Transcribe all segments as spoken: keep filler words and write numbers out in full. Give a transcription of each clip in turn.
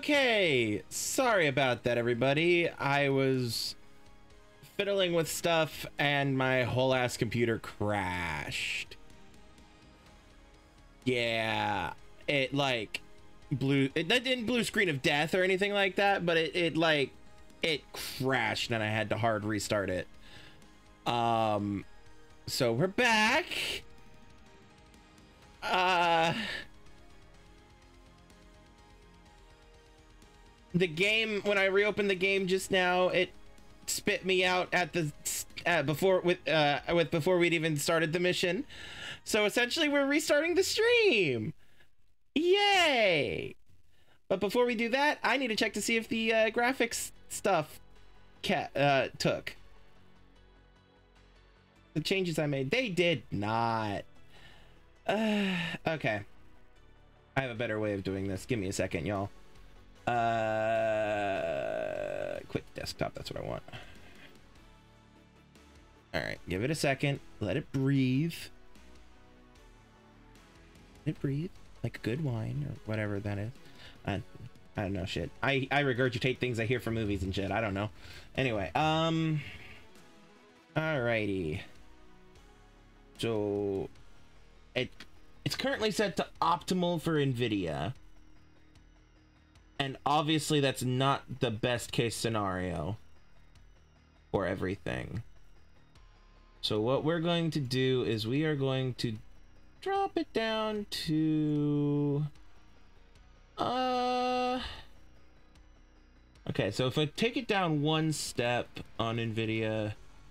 Okay, sorry about that, everybody. I was fiddling with stuff and my whole ass computer crashed. Yeah, it like blue. It didn't blue screen of death or anything like that, but it, it like it crashed and I had to hard restart it. Um, so we're back. Uh. The game, when I reopened the game just now, it spit me out at the uh, before with uh with before we'd even started the mission. So essentially we're restarting the stream. Yay! But before we do that, I need to check to see if the uh, graphics stuff ca uh took. The changes I made, they did not. Uh, okay. I have a better way of doing this. Give me a second, y'all. Uh, quit desktop. That's what I want. All right, give it a second. Let it breathe. Let it breathe like a good wine or whatever that is. I, I don't know shit. I I regurgitate things I hear from movies and shit. I don't know. Anyway, um. Alrighty. So, it it's currently set to optimal for NVIDIA. And obviously that's not the best case scenario for everything. So what we're going to do is we are going to drop it down to... Uh... Okay, so if I take it down one step on NVIDIA,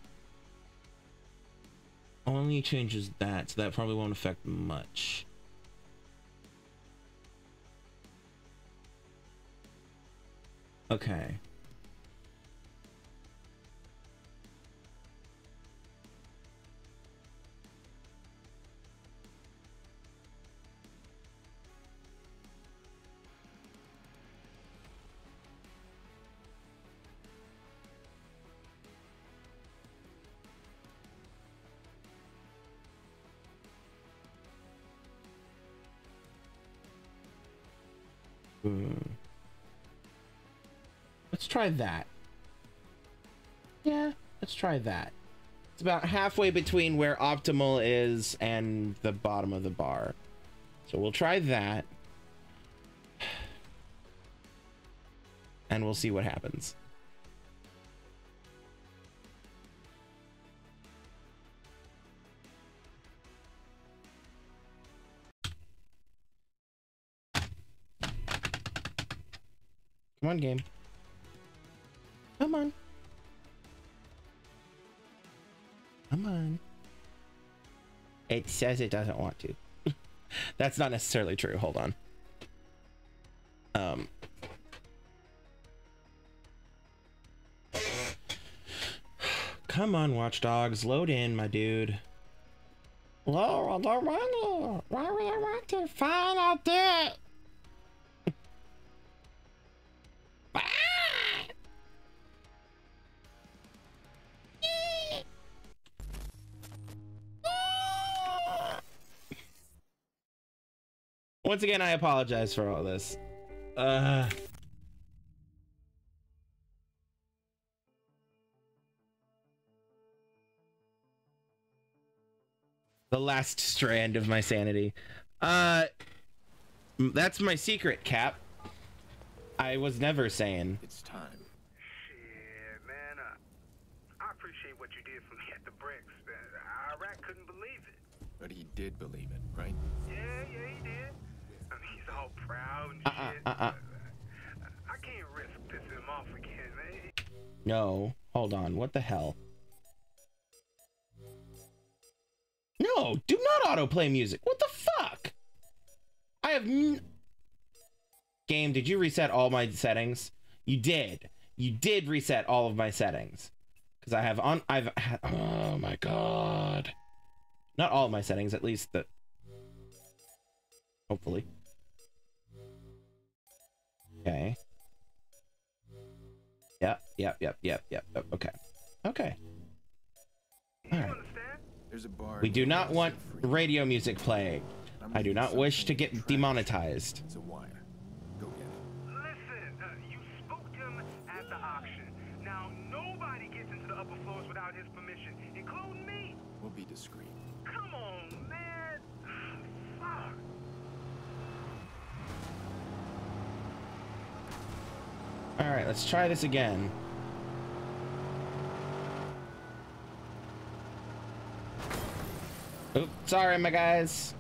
only changes that, so that probably won't affect much. Okay. Hmm. Let's try that. Yeah, let's try that. It's about halfway between where optimal is and the bottom of the bar. So we'll try that. And we'll see what happens. Come on, game. Come on. Come on. It says it doesn't want to. That's not necessarily true. Hold on. Um. Come on, Watch Dogs. Load in, my dude. Laura, the runner. Why would I want to find out that? Once again, I apologize for all this. Uh, the last strand of my sanity. Uh, that's my secret, Cap. I was never saying. It's time. Shit, man. Uh, I appreciate what you did for me at the bricks. Uh, Iraq couldn't believe it. But he did believe it, right? Yeah, yeah, he did. I mean, he's all proud and Uh-uh, shit. uh-uh. Uh, I can't risk pissing him off again, man. No, hold on. What the hell? No, do not autoplay music. What the fuck? I have n Game, did you reset all my settings? You did. You did reset all of my settings. Because I have on I've had oh my god. Not all of my settings, at least the hopefully. Okay. Yep, yep, yep, yep, yep. Okay. Okay. All right. There's a bar. We do not want radio music playing. I do not wish to get demonetized. It's a wire. Go get it. Listen, be discreet. Come on, man. Fuck. All right, let's try this again. Oops, sorry, my guys.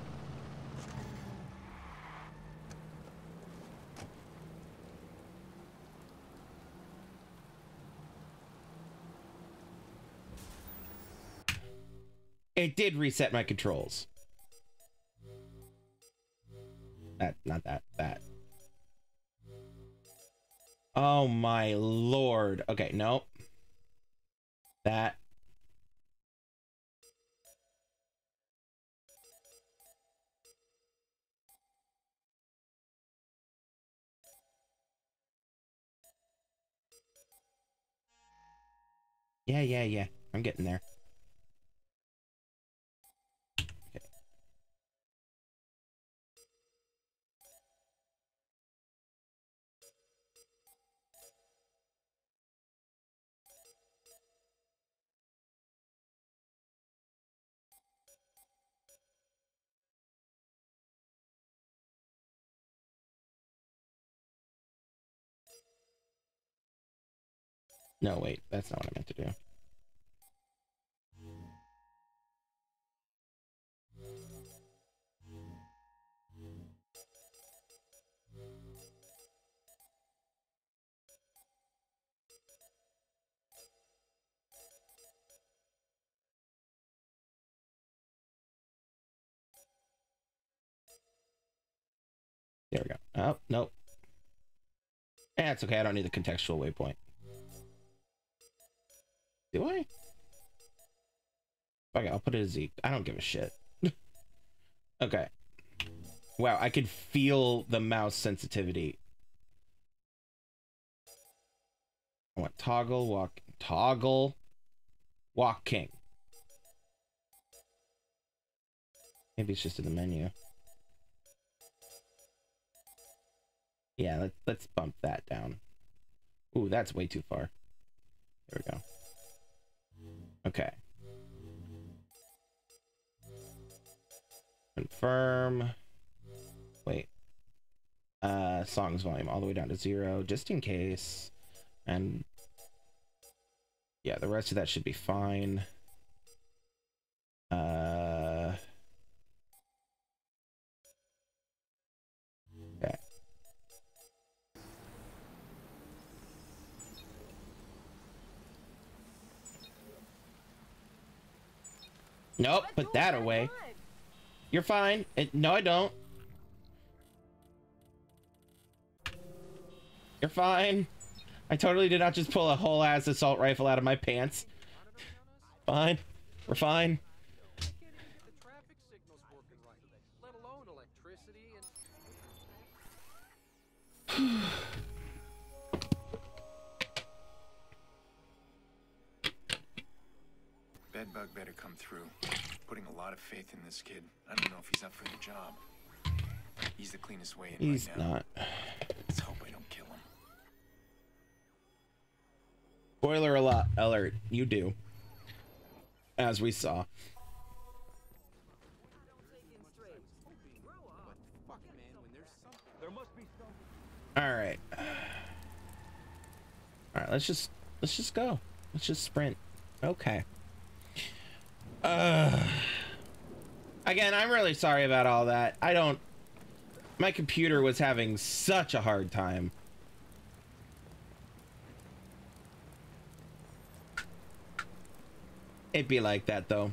It did reset my controls. That, not that, that. Oh my lord. Okay, nope. That. Yeah, yeah, yeah. I'm getting there. Okay. No, wait. That's not what I meant to do. There we go. Oh, nope. That's okay. I don't need the contextual waypoint. Do I? Okay, I'll put it as Z. I don't give a shit. Okay. Wow, I could feel the mouse sensitivity. I want toggle, walk, toggle, walk king. Maybe it's just in the menu. Yeah, let's, let's bump that down. Ooh, that's way too far. There we go. Okay. Confirm. Wait. Uh, songs volume all the way down to zero, just in case. And yeah, the rest of that should be fine. Uh, okay. Nope, put that away. You're fine. It, no, I don't. You're fine. I totally did not just pull a whole ass assault rifle out of my pants. Fine. We're fine. The traffic signal's working right, let alone electricity and... Bedbug better come through. Putting a lot of faith in this kid. I don't know if he's up for the job. He's the cleanest way in He's right now. not. Let's hope I don't kill him. Spoiler alert, alert, you do. As we saw. Alright. Alright, let's just let's just go. Let's just sprint. Okay. Uh again, I'm really sorry about all that. I don't my computer was having such a hard time. It'd be like that though.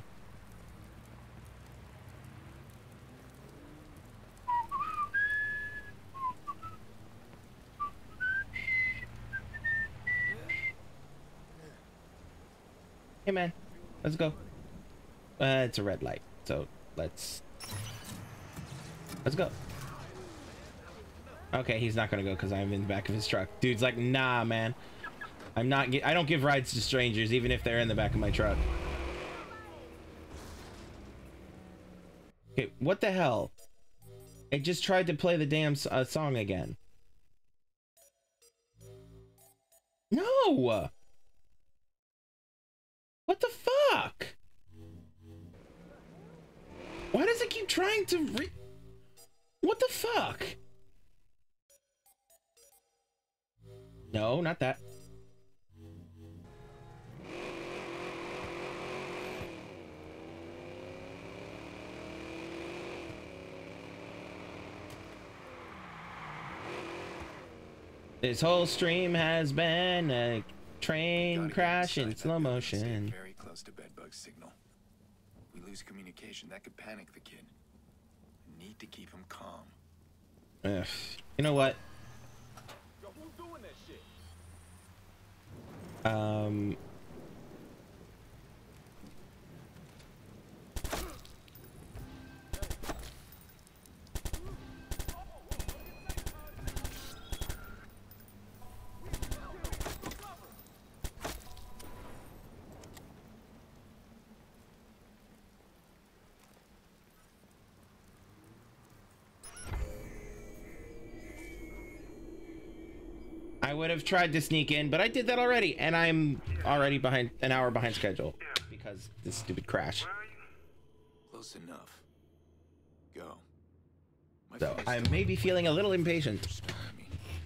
Hey man, let's go. Uh, it's a red light, so let's let's go. Okay, he's not gonna go because I'm in the back of his truck. Dude's like, nah, man. I'm not. I don't give rides to strangers, even if they're in the back of my truck. Okay, what the hell? It just tried to play the damn uh, song again. No! What the fuck? trying to re- What the fuck? No, not that. This whole stream has been a train crash in slow motion. Very close to bedbug signal. We lose communication. That could panic the kid. Need to keep him calm. Ugh. You know what? Yo, who's doing that shit? Um. I would have tried to sneak in, but I did that already, and I'm already behind an hour behind schedule because this stupid crash. Close enough. Go. My So face I don't may be feeling a little impatient. respond to me.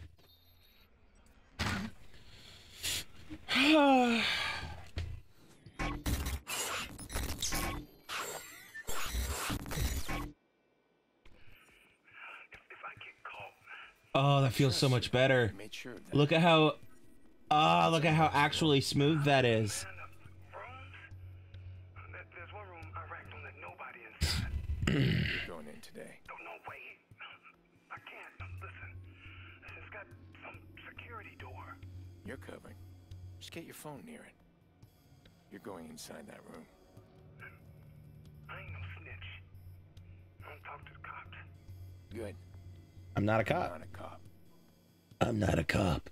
Oh, that feels so much better. Made sure of that. Look at how, ah, look at how actually smooth that is. There's one room I racked on that nobody inside. You're going in today. Don't no way. I can't. Listen, it's got some security door. You're covered. Just get your phone near it. You're going inside that room. I ain't no snitch. I don't talk to the cops. Good. I'm not a I'm cop. not a cop. I'm not a cop.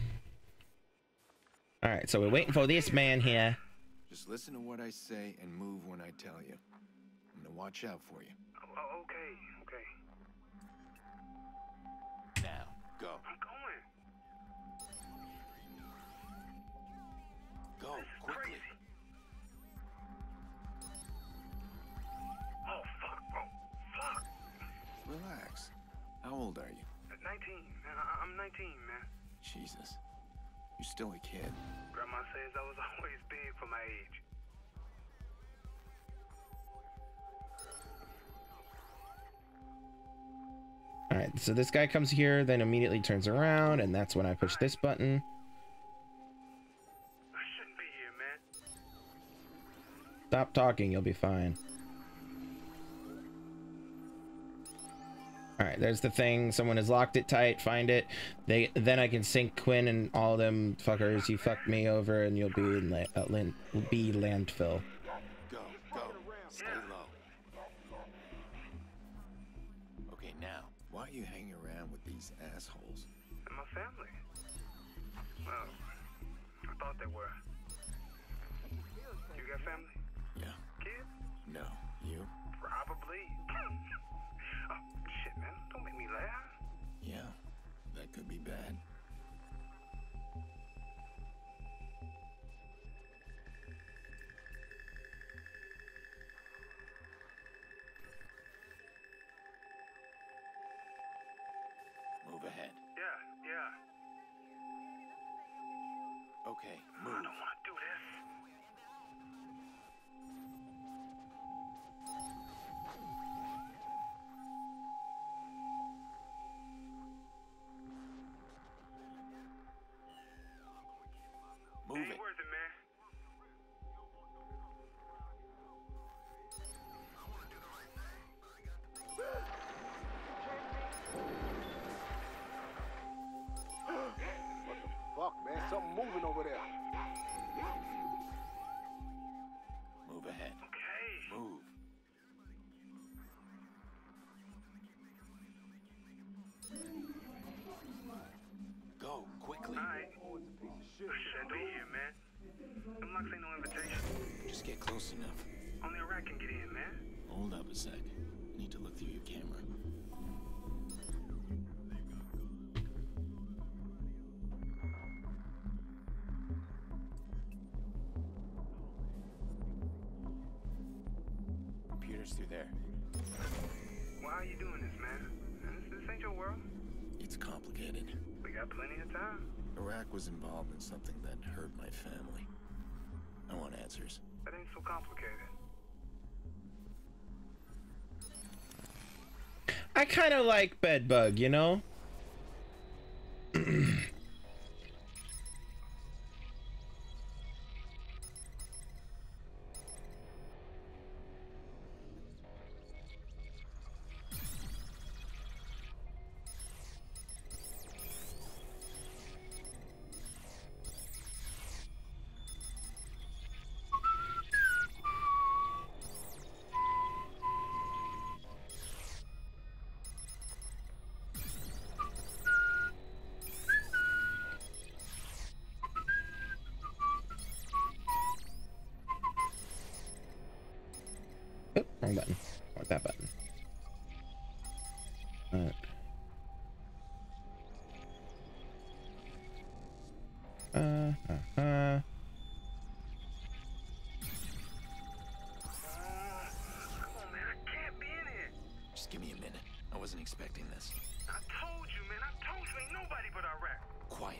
All right, so we're waiting for this man here. Just listen to what I say and move when I tell you. I'm gonna watch out for you. Oh, oh, okay, okay. Now, go. I'm going. Go, This is quickly. crazy. Oh, fuck, bro. Fuck. Relax. How old are you? nineteen, man. I- I'm nineteen, man. Jesus. You're still a kid. Grandma says I was always big for my age. All right, so this guy comes here, then immediately turns around, and that's when I push this button. I shouldn't be here, man. Stop talking, you'll be fine. All right, there's the thing. Someone has locked it tight. Find it. They then I can sink Quinn and all them fuckers. You fucked me over, and you'll be in la uh, land be landfill. Go, go. Stay low. Okay, now, why are you hanging around with these assholes? And my family. Well, I thought they were. You got family? Yeah. Kids? No. You? Probably. Oh, shit, man. Don't make me laugh. Yeah. That could be bad. Move ahead. Yeah, yeah. Okay, I move. don't want to do this. Move Ain't it. worth it, man. Fuck, man. Something moving over there. Move ahead. Okay. Move. Go, quickly. All right. I shouldn't be here, man. Them locks ain't no invitation. Just get close enough. Only a rat can get in, man. Hold up a sec. I need to look through your camera. Computer's through there. complicated. We got plenty of time. Iraq was involved in something that hurt my family. I want answers. That ain't so complicated. I kind of like Bedbug, you know? Oh, wrong button. I want that button. Alright. Uh, uh, uh. Come on, man. I can't be in here. Just give me a minute. I wasn't expecting this. I told you, man. I told you ain't nobody but Iraq. Quiet.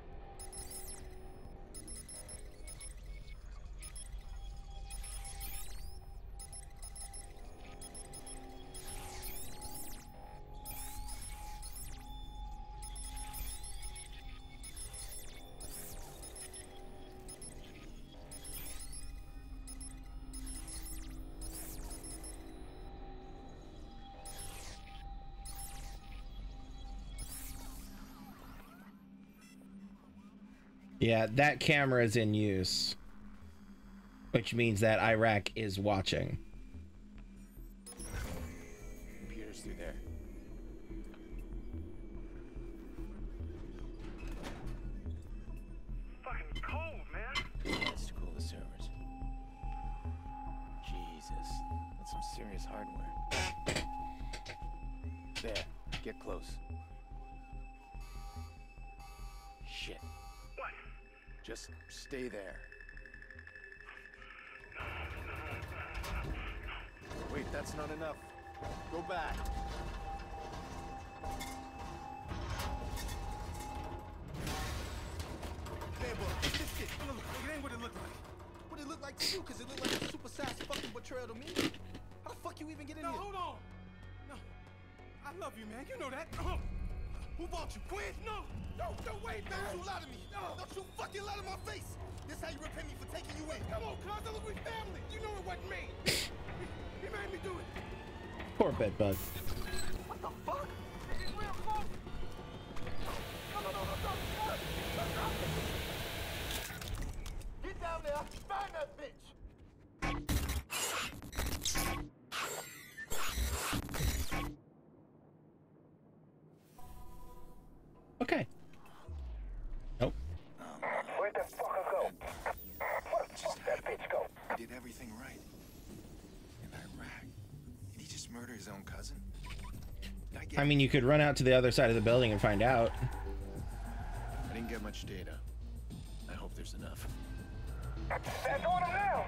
Yeah, that camera is in use, which means that Iraq is watching. Computer's through there. Fucking cold, man. That's to cool the servers. Jesus, that's some serious hardware. There, get close. Shit. What? Just stay there. Wait, that's not enough. Go back. Man, but this shit, look, look, it ain't what it looked like. What it looked like to you, because it looked like a super-sized fucking betrayal to me. How the fuck you even get in No, here? hold on. No. I love you, man. You know that. Who bought you, Quinn? No. No, no, wait, man. Don't you lie to me. No. Don't you fucking lie to my face. This how you repay me for taking you in. Come on, cuz. Look, we family. You know it wasn't me. He, he made me do it. Poor Bedbug. What the fuck? It's real close. No, no, no, no, no, no, no. Get down there. Find that bitch. Okay. Nope. Where'd that fucker go? Where the fuck that bitch go? He did everything right. In Iraq. Did he just murder his own cousin? Did I get I mean, you could run out to the other side of the building and find out. I didn't get much data. I hope there's enough. That's on him now.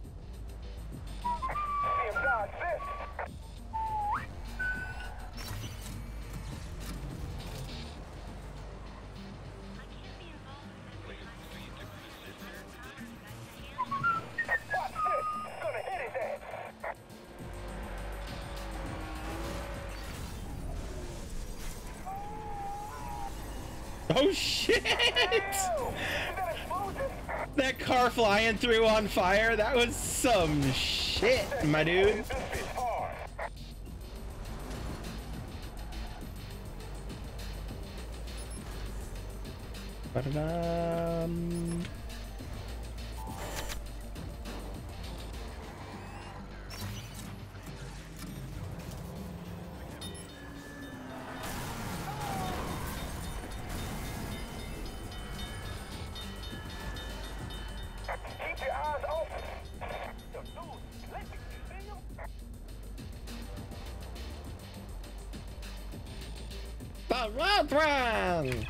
See him dodge this. Watch this. It's gonna hit his ass. Oh shit! Ow! That explosion? That car flying through on fire, that was some shit, my dude. This bitch hard. Ba-da-dum. Keep your eyes open. Yo, dude, let me see him. The red one!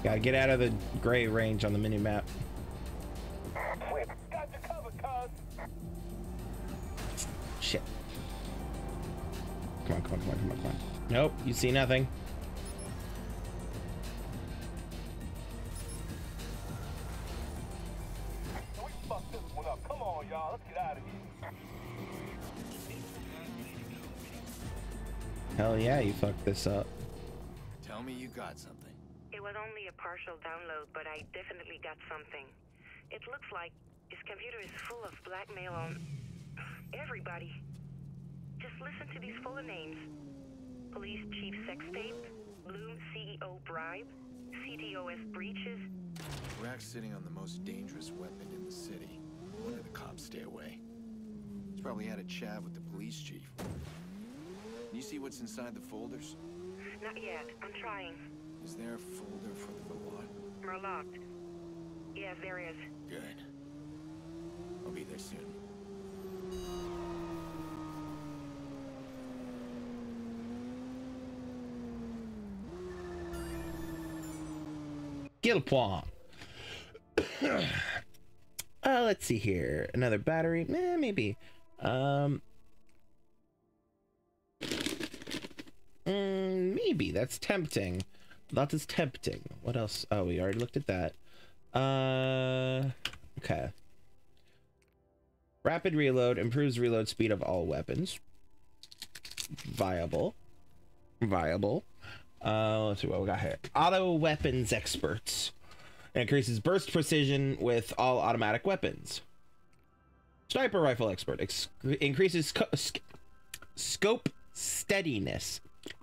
Gotta get out of the gray range on the mini map. Wait, got you covered, cuz. Shit. Come on, come on, come on, come on, come on. Nope, you see nothing. We fucked this one up. Come on, y'all. Let's get out of here. Hell yeah, you fucked this up. Tell me you got something. It was only a partial download, but I definitely got something. It looks like his computer is full of blackmail on everybody. Just listen to these fuller names. Police Chief Sex Tape, Bloom C E O Bribe, C T O S Breaches. Rack's sitting on the most dangerous weapon in the city. One of the cops stay away. He's probably had a chat with the police chief. Can you see what's inside the folders? Not yet. I'm trying. Is there a folder for the Verlot? Merlocked. Yes, there is. Good. I'll be there soon. Guild point. uh, let's see here. Another battery. Eh, maybe. Um. Mm, maybe. That's tempting. That is tempting. What else? Oh, we already looked at that. Uh. Okay. Rapid reload improves reload speed of all weapons. Viable. Viable. Uh, let's see what we got here. Auto weapons experts. Increases burst precision with all automatic weapons. Sniper rifle expert. Ex increases sc sc scope steadiness.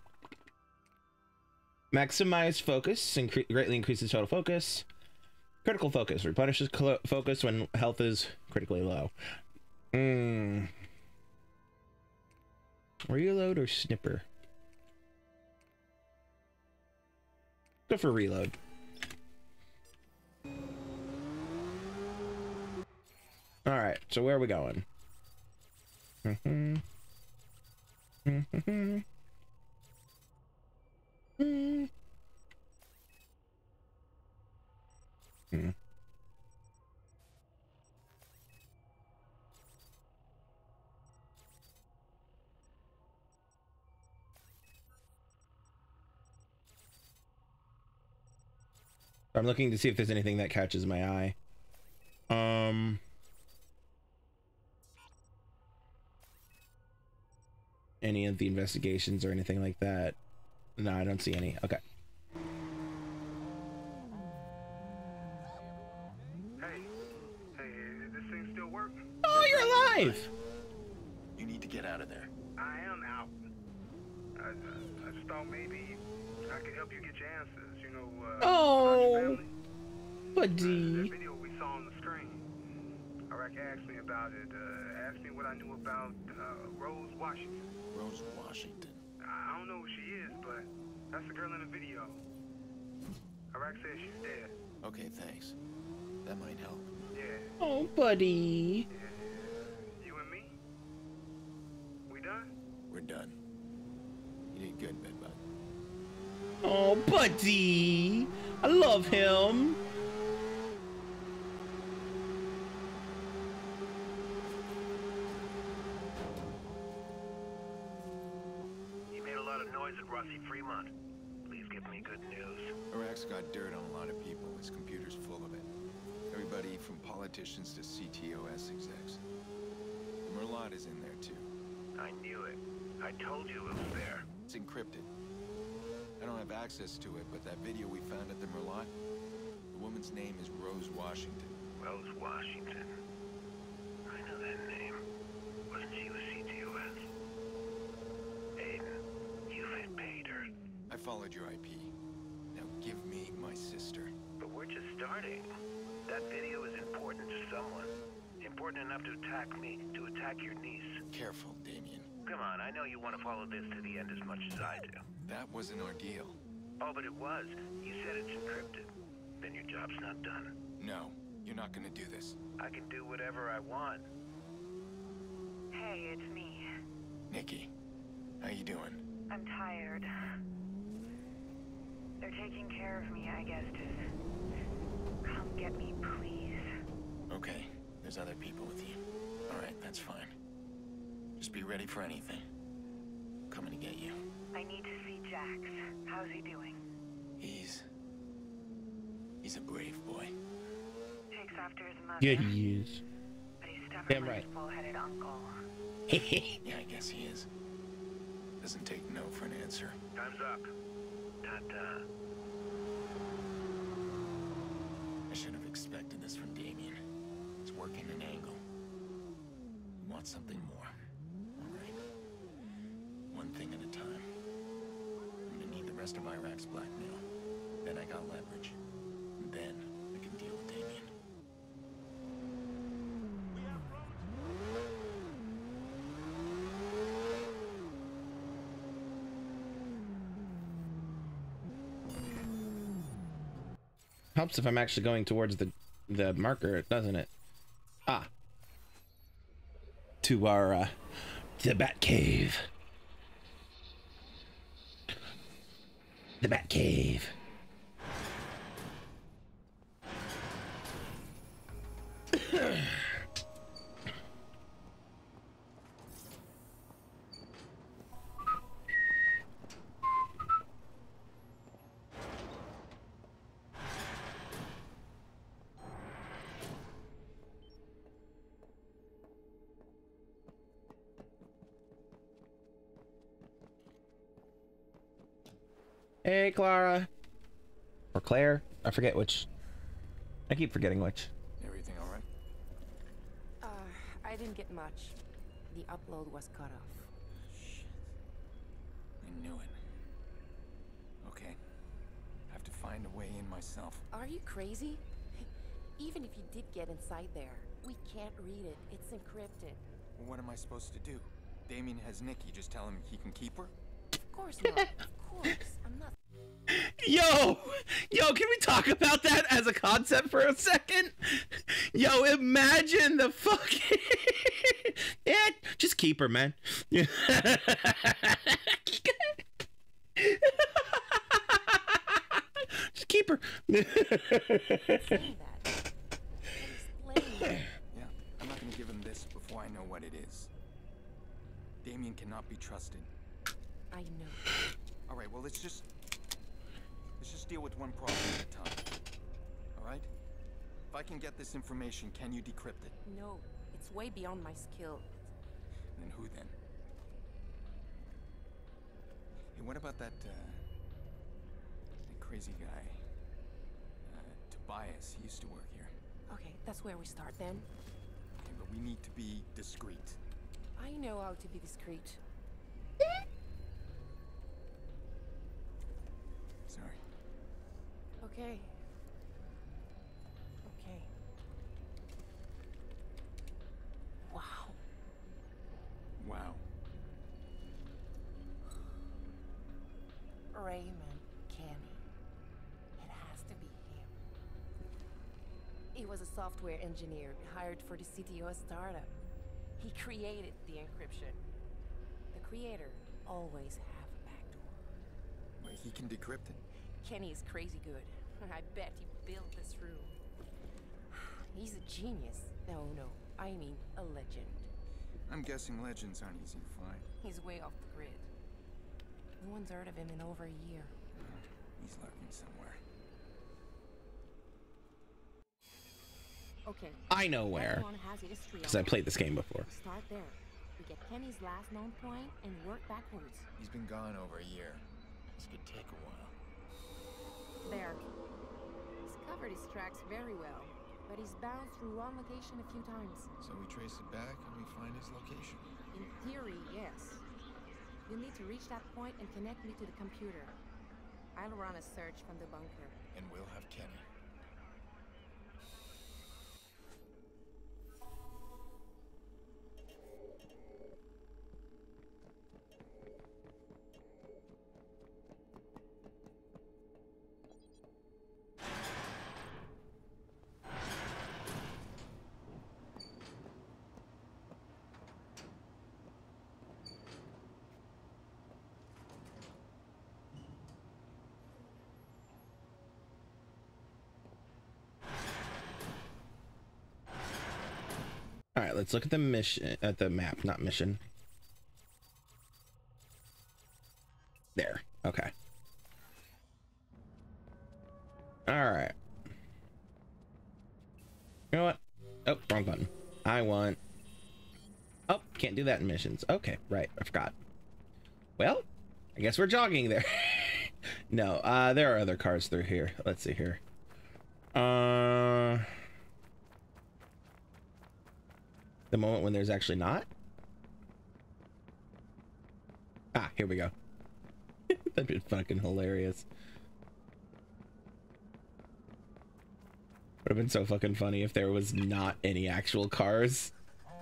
Maximize focus. Incre greatly increases total focus. Critical focus. Replenishes focus when health is critically low. Mm. Reload or snipper? Go for reload. All right, so where are we going? Mm-hmm. Mm-hmm. Mm-hmm. Mm. I'm looking to see if there's anything that catches my eye. Um, any of the investigations or anything like that? No, I don't see any. Okay. Hey, hey, this thing still work? Oh, you're alive! You need to get out of there. I am out. I, I, I just thought maybe I could help you get your answers. You know, uh, about Oh, your family. Uh, buddy. that video we saw on the screen. Iraq asked me about it. Uh, asked me what I knew about uh, Rose Washington. Rose Washington. I don't know who she is, but that's the girl in the video. Iraq says she's dead. Okay, thanks. That might help. Yeah. Oh, buddy. Yeah. You and me? We done? We're done. You did good, Bedbug. Oh, buddy. I love him. You made a lot of noise at Rossi Fremont. Please give me good news. Iraq's got dirt on a lot of people. His computer's full of it. Everybody from politicians to C T O S execs. Merlot is in there too. I knew it. I told you it was there. It's encrypted. I don't have access to it, but that video we found at the Merlot, the woman's name is Rose Washington. Rose Washington. I know that name. Wasn't she with C T O S? Aiden, you've hit pay dirt. I followed your I P. Now give me my sister. But we're just starting. That video is important to someone. Important enough to attack me, to attack your niece. Careful, Damien. Come on, I know you want to follow this to the end as much as I do. That was an ordeal. Oh, but it was. You said it's encrypted. Then your job's not done. No, you're not gonna do this. I can do whatever I want. Hey, it's me. Nikki, how you doing? I'm tired. There's They're taking care of me, I guess. Just come get me, please. Okay, there's other people with you. Alright, that's fine. Just be ready for anything. I'm coming to get you. I need to see Jax. How's he doing? He's... He's a brave boy. Takes after his mother. Yeah, he is. But he's stubborn Damn like right. his bull-headed uncle. Yeah, I guess he is. Doesn't take no for an answer. Time's up. Ta-ta. I should have expected this from Damien. He's working an angle. He wants something more. Alright. One thing at a time. I'm gonna need the rest of Iraq's blackmail. Then I got leverage. And then I can deal with Damien. Helps if I'm actually going towards the the marker, doesn't it? Ah. To our uh the Bat Cave. The Bat Cave. Hey, Clara. Or Claire. I forget which. I keep forgetting which. Everything alright? Uh, I didn't get much. The upload was cut off. Shit. I knew it. Okay. Have to find a way in myself. Are you crazy? Even if you did get inside there, we can't read it. It's encrypted. Well, what am I supposed to do? Damien has Nikki. Just tell him he can keep her? Of course not. Of course. I'm not. Yo! Yo, can we talk about that as a concept for a second? Yo, imagine the fucking... yeah, just keep her, man. Just keep her. Saying that. Explain. Yeah, I'm not gonna give him this before I know what it is. Damien cannot be trusted. I know. All right, well, let's just... Let's just deal with one problem at a time. All right? If I can get this information, can you decrypt it? No, it's way beyond my skill. Then who then? Hey, what about that, uh... that crazy guy? Uh, Tobias, he used to work here. Okay, that's where we start then. Okay, but we need to be discreet. I know how to be discreet. Sorry. Okay. Okay. Wow. Wow. Raymond Kenny. It has to be him. He was a software engineer hired for the C T O startup. He created the encryption. The creator always have a backdoor. Wait, he can decrypt it? Kenny is crazy good. I bet he built this room. He's a genius. No, no, I mean a legend. I'm guessing legends aren't easy to find. He's way off the grid. No one's heard of him in over a year. Uh, he's lurking somewhere. Okay. I know where. Everyone has a history Because I on played this game before. it. Start there. We get Kenny's last known point and work backwards. He's been gone over a year. This could take a while. There. He's covered his tracks very well, but he's bounced through one location a few times. So we trace it back and we find his location. In theory, yes. You'll need to reach that point and connect me to the computer. I'll run a search from the bunker. And we'll have Kenny. let's look at the mission, at the map, not mission. There. Okay. All right. You know what? Oh, wrong button. I want... Oh, can't do that in missions. Okay, right. I forgot. Well, I guess we're jogging there. No, uh, there are other cars through here. Let's see here. Uh... The moment when there's actually not? Ah, here we go. That'd be fucking hilarious. Would have been so fucking funny if there was not any actual cars.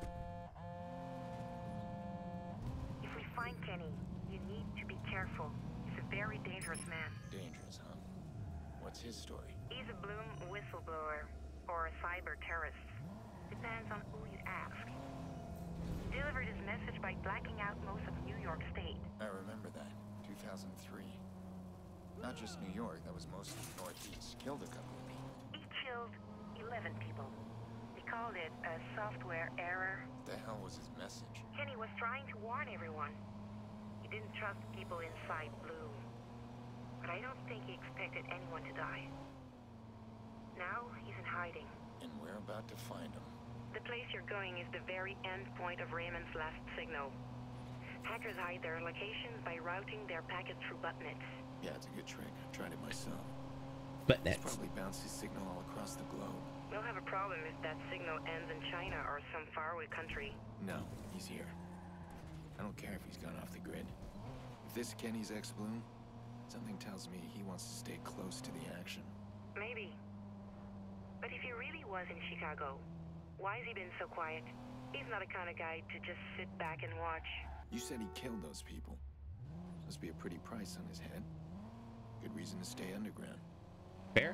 If we find Kenny, you need to be careful. He's a very dangerous man. Dangerous, huh? What's his story? He's a Bloom whistleblower or a cyber terrorist. Depends on who you ask. He delivered his message by blacking out most of New York State. I remember that. two thousand three. Not just New York, that was mostly Northeast. Killed a couple of people. He killed eleven people. They called it a software error. What the hell was his message? Kenny was trying to warn everyone. He didn't trust people inside Bloom. But I don't think he expected anyone to die. Now he's in hiding. And we're about to find him. The place you're going is the very end point of Raymond's last signal. Hackers hide their locations by routing their packets through botnets. Yeah, it's a good trick. I've tried it myself. Botnets. It's probably bounced his signal all across the globe. We'll have a problem if that signal ends in China or some faraway country. No, he's here. I don't care if he's gone off the grid. If this is Kenny's ex-Bloom, something tells me he wants to stay close to the action. Maybe. But if he really was in Chicago, why has he been so quiet? He's not the kind of guy to just sit back and watch. You said he killed those people. Must be a pretty price on his head. Good reason to stay underground. Fair.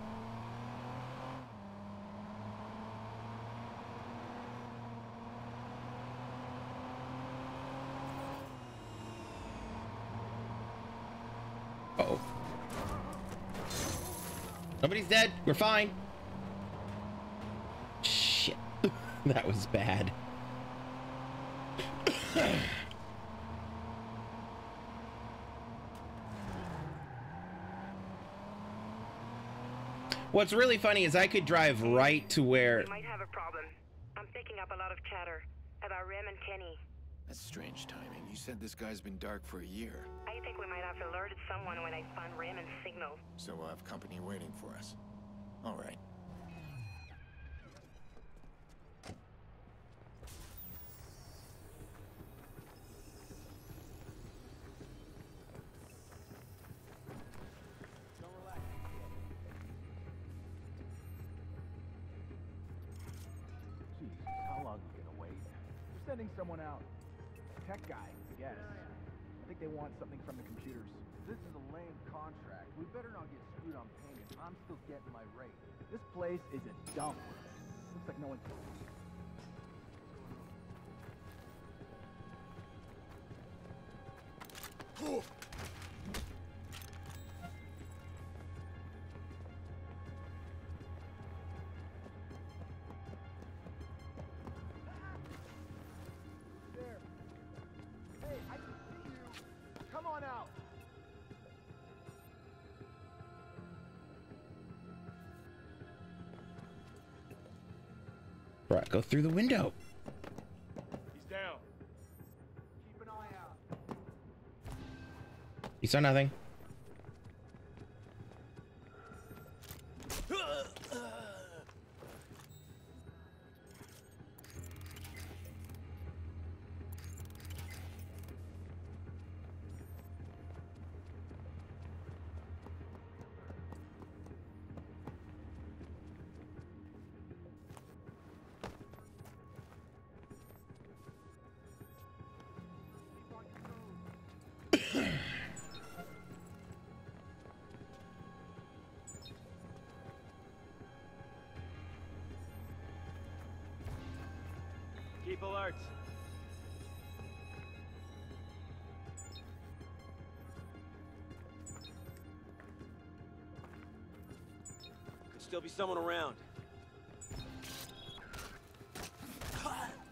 Uh-oh. Nobody's dead. We're fine. Shit. That was bad. What's really funny is I could drive right to where... We might have a problem. I'm picking up a lot of chatter about Rem and Kenny. That's strange timing. You said this guy's been dark for a year. I think we might have alerted someone when I found Raymond's signal. So we'll have company waiting for us. All right. Jeez, how long are you gonna wait? We're sending someone out. Tech guy, I guess. I think they want something from the computers. This is a lame contract. We better not get screwed on payment. I'm still getting my rate. This place is a dump. Looks like no one... There. Hey, I can see you. Come on out. Right, go through the window. He's down. Keep an eye out. You saw nothing. Keep alert. Could still be someone around.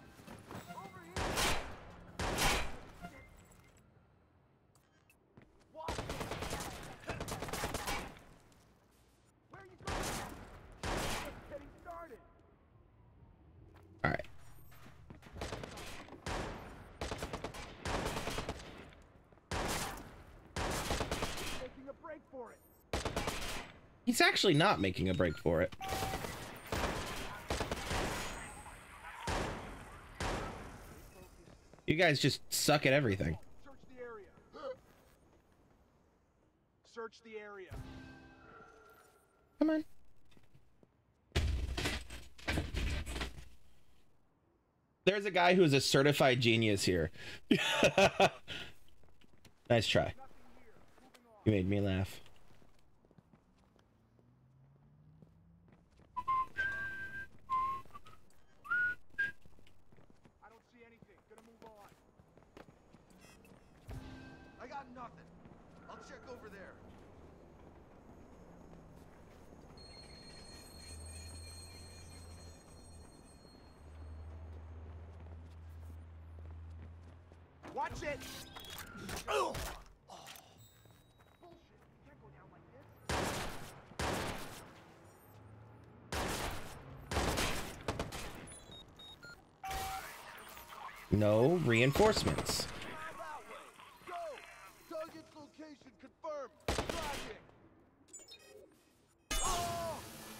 for it. He's actually not making a break for it. You guys just suck at everything. Search the area. Search the area. Come on. There's a guy who's a certified genius here. Nice try. You made me laugh. I don't see anything. Gonna move on. I got nothing. I'll check over there. Watch it! Oh. Bullshit. Can't go down like this. No reinforcements. Go! Target's location confirmed. Tracking. Oh!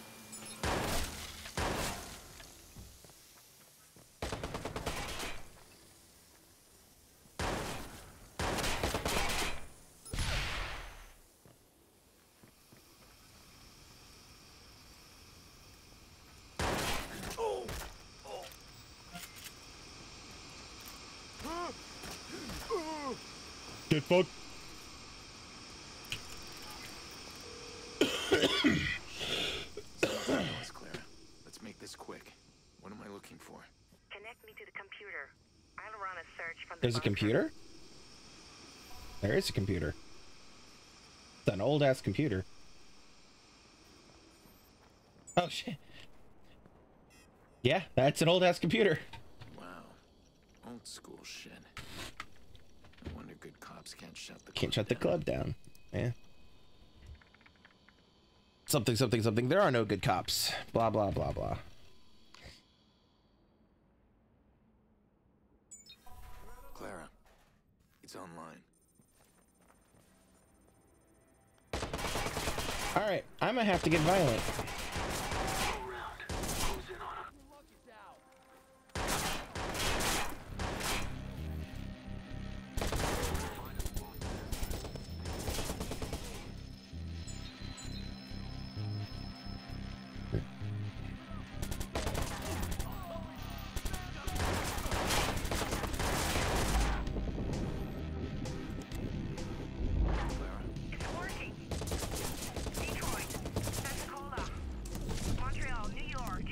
Get fucked. Clara. Let's make this quick. What am I looking for? Connect me to the computer. I'll run a search from the There's a bunker. computer? There is a computer. It's an old ass computer. Oh shit. Yeah, that's an old ass computer. Wow. Old school shit. I wonder good cops can't shut the Can't club shut the down. club down. Yeah. Something, something, something. There are no good cops. Blah, blah, blah, blah. Clara, it's online. All right, I'm gonna have to get violent. It's working. Detroit, Pensacola, Montreal, New York.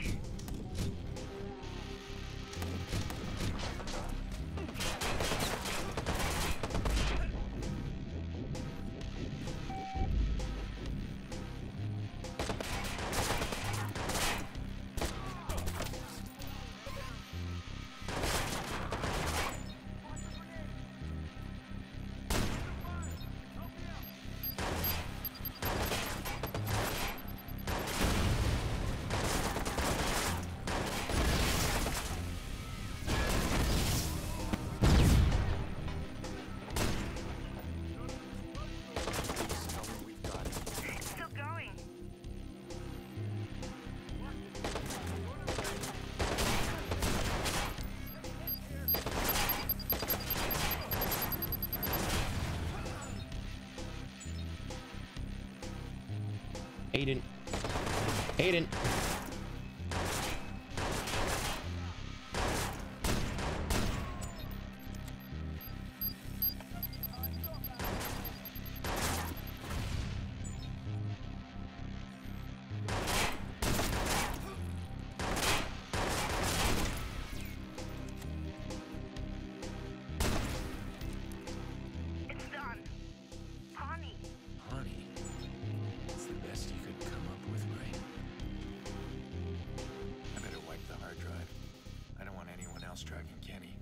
It's still going. Aiden. Aiden. It's done. Honey. Honey, it's the best you could come up with, right? I better wipe the hard drive. I don't want anyone else tracking Kenny.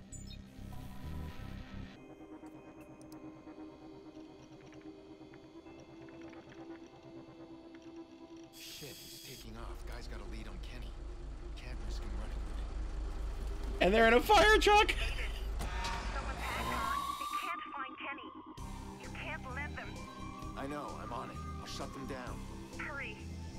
Shit, he's taking off. Guy's got a lead on Kenny. Can't risk him running with it. And they're in a fire truck. Someone's had her. They can't find Kenny. You can't let them. I know, I'm on it. I'll shut them down. Hurry.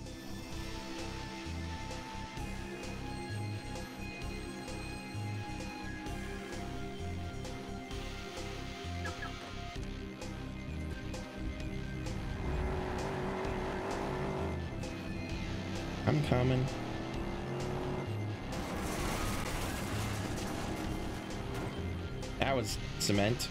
I'm coming. That was cement.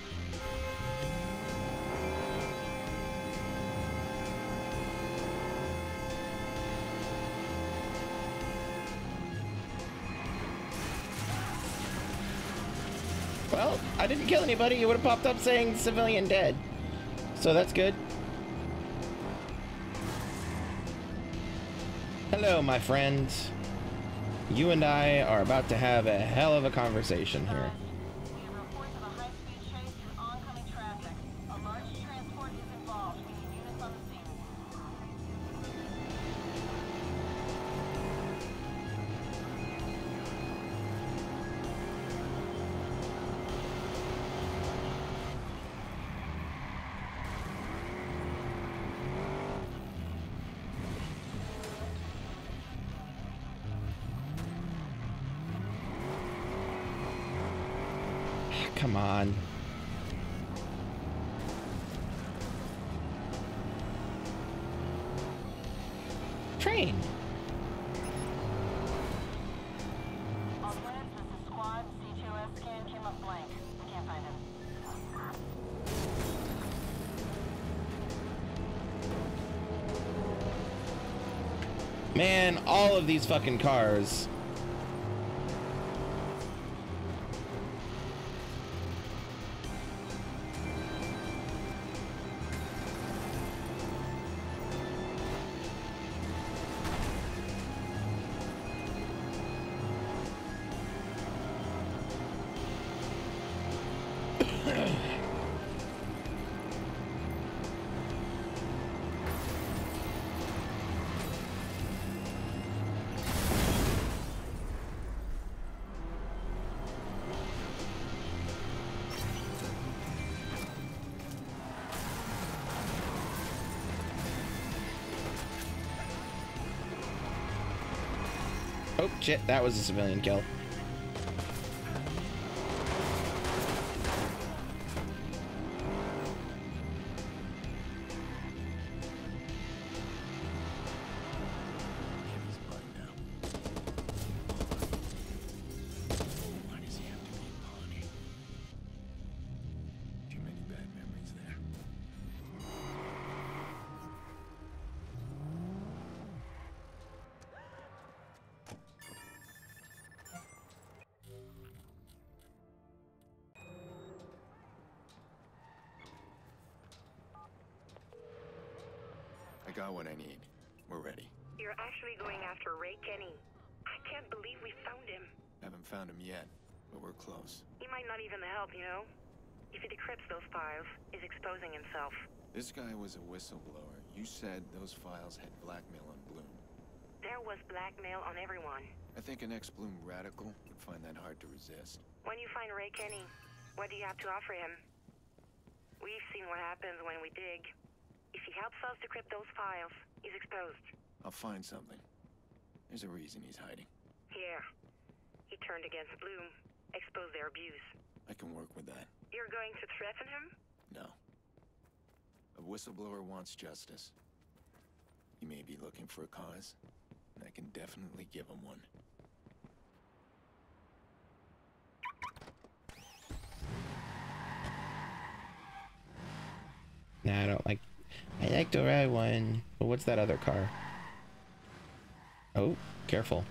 Well, I didn't kill anybody. It would have popped up saying civilian dead. So that's good. Hello, my friends. You and I are about to have a hell of a conversation here. We have reports of a high-speed chase through oncoming traffic. A large transport is involved. We need units on the scene. Come on. Train. On Linux, this is squad. C two S scan came up blank. We can't find him. Man, all of these fucking cars. Oh shit, that was a civilian kill. I got what I need. We're ready. You're actually going after Ray Kenny. I can't believe we found him. Haven't found him yet, but we're close. He might not even help, you know? If he decrypts those files, he's exposing himself. This guy was a whistleblower. You said those files had blackmail on Bloom. There was blackmail on everyone. I think an ex-Bloom radical would find that hard to resist. When you find Ray Kenny, what do you have to offer him? We've seen what happens when we dig. If he helps us decrypt those files, he's exposed. I'll find something. There's a reason he's hiding. Here. He turned against Bloom, exposed their abuse. I can work with that. You're going to threaten him? No. A whistleblower wants justice. He may be looking for a cause, and I can definitely give him one. Nah, I don't like... I like the red one. But what's that other car? Oh, careful.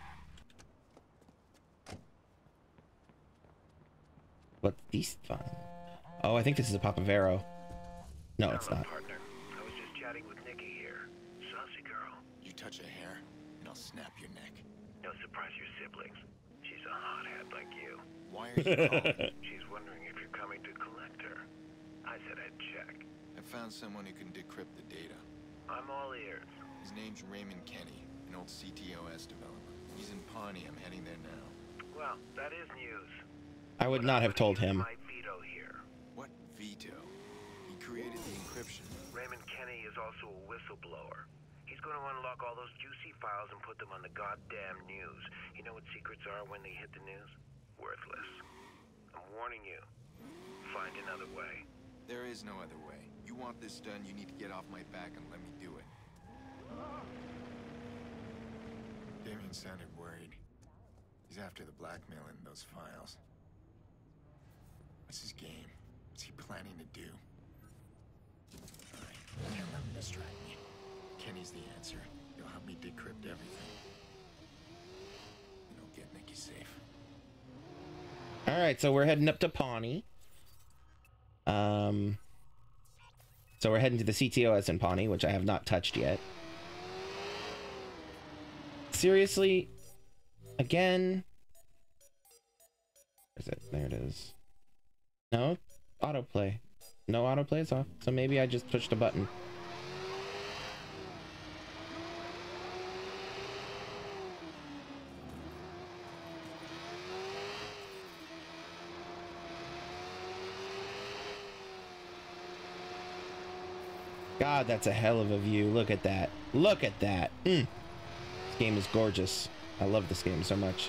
What's these fun? Oh, I think this is a Papavero. No, it's not. Partner, I was just chatting with Nikki here. Saucy girl. You touch a hair, and I'll snap your neck. No surprise your siblings. She's a hothead like you. Why are you calling? She's wondering if you're coming to collect her. I said I'd check. I found someone who can decrypt the data. I'm all ears. His name's Raymond Kenny, an old C T O S developer. He's in Pawnee. I'm heading there now. Well, that is news. I would not have told him. My veto here. What veto? He created the encryption. Raymond Kenny is also a whistleblower. He's going to unlock all those juicy files and put them on the goddamn news. You know what secrets are when they hit the news? Worthless. I'm warning you. Find another way. There is no other way. You want this done, you need to get off my back and let me do it. Damien sounded worried. He's after the blackmail in those files. What's his game? What's he planning to do? Alright, can't let him distract me. Kenny's the answer. He'll help me decrypt everything. And he'll get Nikki safe. All right, so we're heading up to Pawnee. Um, so we're heading to the C T O S in Pawnee, which I have not touched yet. Seriously? Again? Where is it? There it is. No? Autoplay. No autoplay is off. So maybe I just pushed a button. God, that's a hell of a view. Look at that. Look at that. Mm. This game is gorgeous. I love this game so much.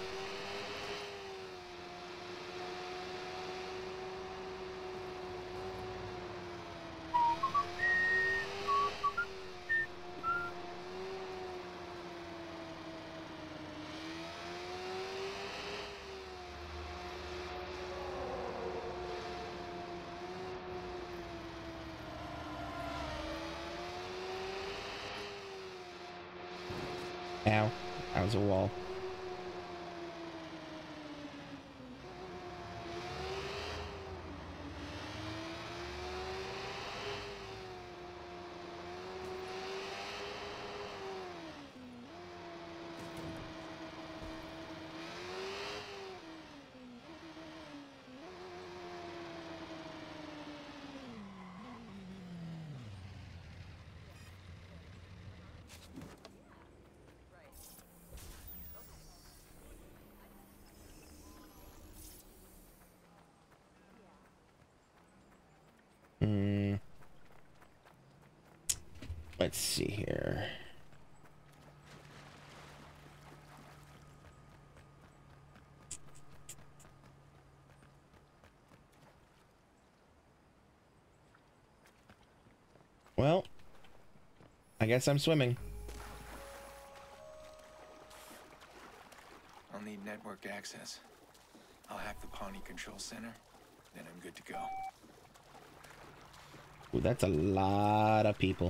Ow. That was a wall. Hmm. Let's see here. Well, I guess I'm swimming. I'll need network access. I'll hack the Pawnee Control Center, then I'm good to go. Ooh, that's a lot of people.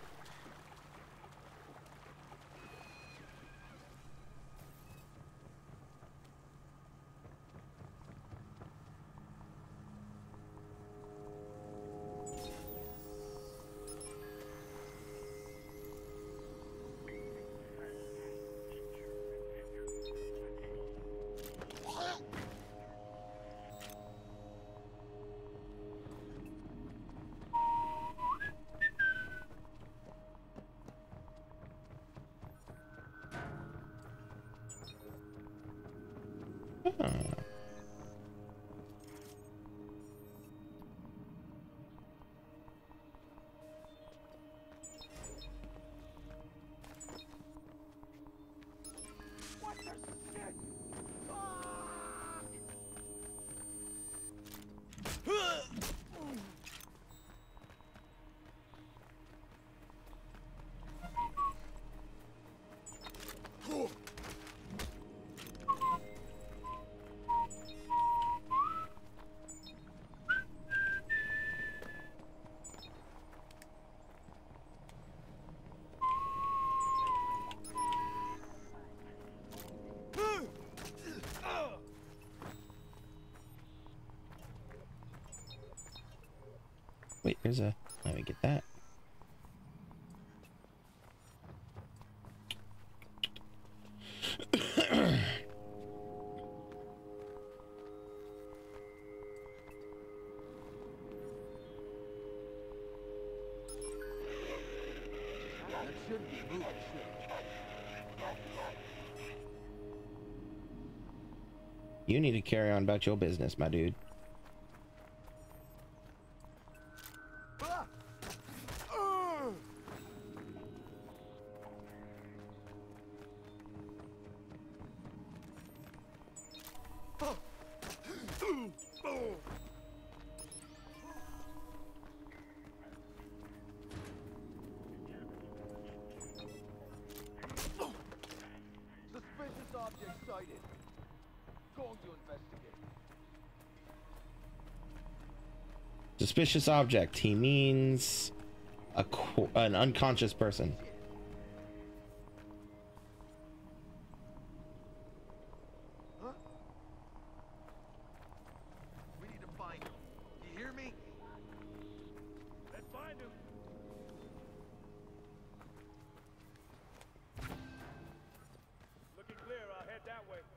Wait, there's a... Let me get that. You need to carry on about your business, my dude. object sighted. Going to investigate. Suspicious object. He means a qu an unconscious person. Huh? We need to find him. Do you hear me? Let's find him. Looking clear. I'll head that way.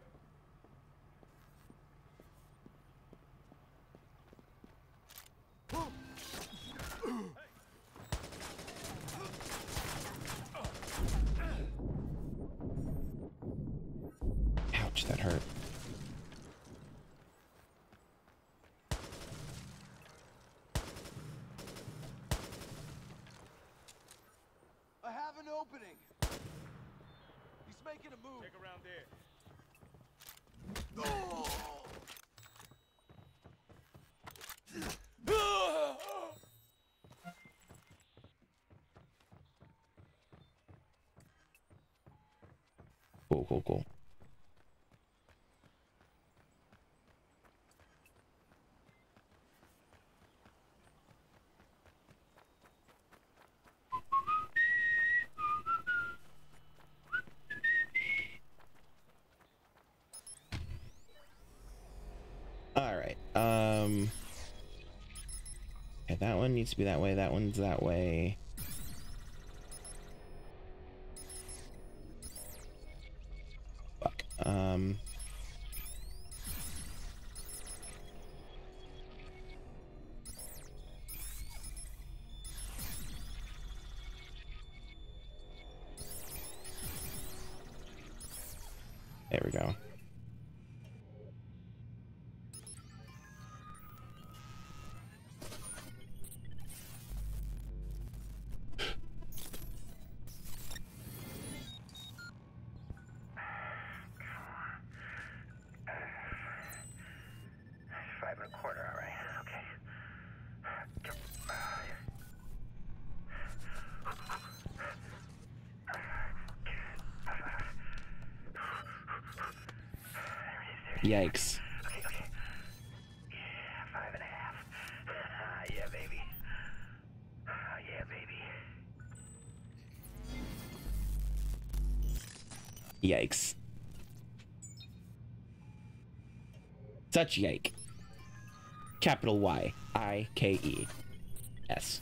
Ouch, that hurt. I have an opening. He's making a move. Check around there. Cool, cool, cool. All right. Um. Okay, that one needs to be that way. That one's that way. Fuck. Um. There we go. Five and a quarter, all right. Okay. Yikes. Okay, okay. Yeah, five and a half. Ah, yeah, baby. Ah, yeah, baby. Yikes. Such yike. Capital Y I K E S.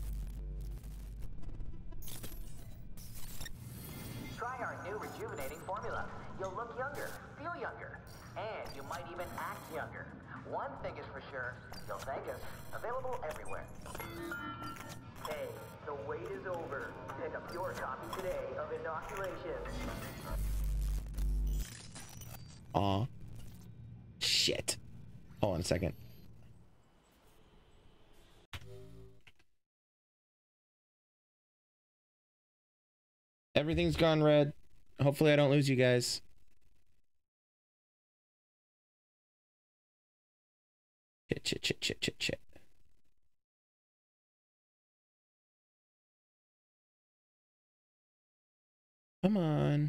Try our new rejuvenating formula. You'll look younger, feel younger, and you might even act younger. One thing is for sure, you'll thank us. Available everywhere. Hey, the wait is over. Pick up your copy today of Inoculation. Aw. Shit. Hold on a second. Everything's gone red. Hopefully I don't lose you guys. Chit, chit, chit, chit, chit, chit. Come on.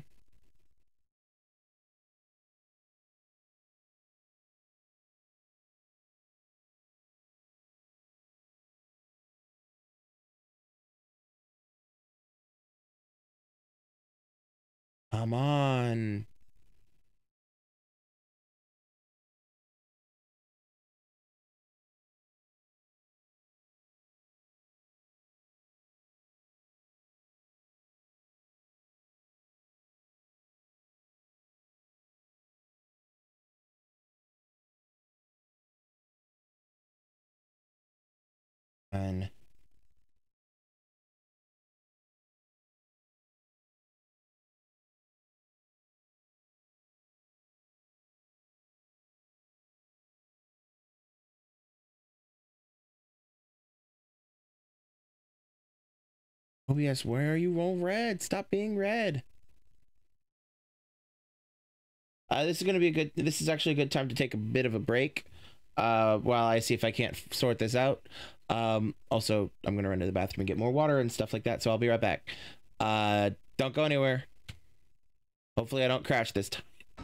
Come on. And O B S, where are you? All red. Stop being red. Uh, this is going to be a good, this is actually a good time to take a bit of a break uh, while I see if I can't sort this out. Um, also, I'm going to run to the bathroom and get more water and stuff like that, so I'll be right back. Uh, don't go anywhere. Hopefully I don't crash this time.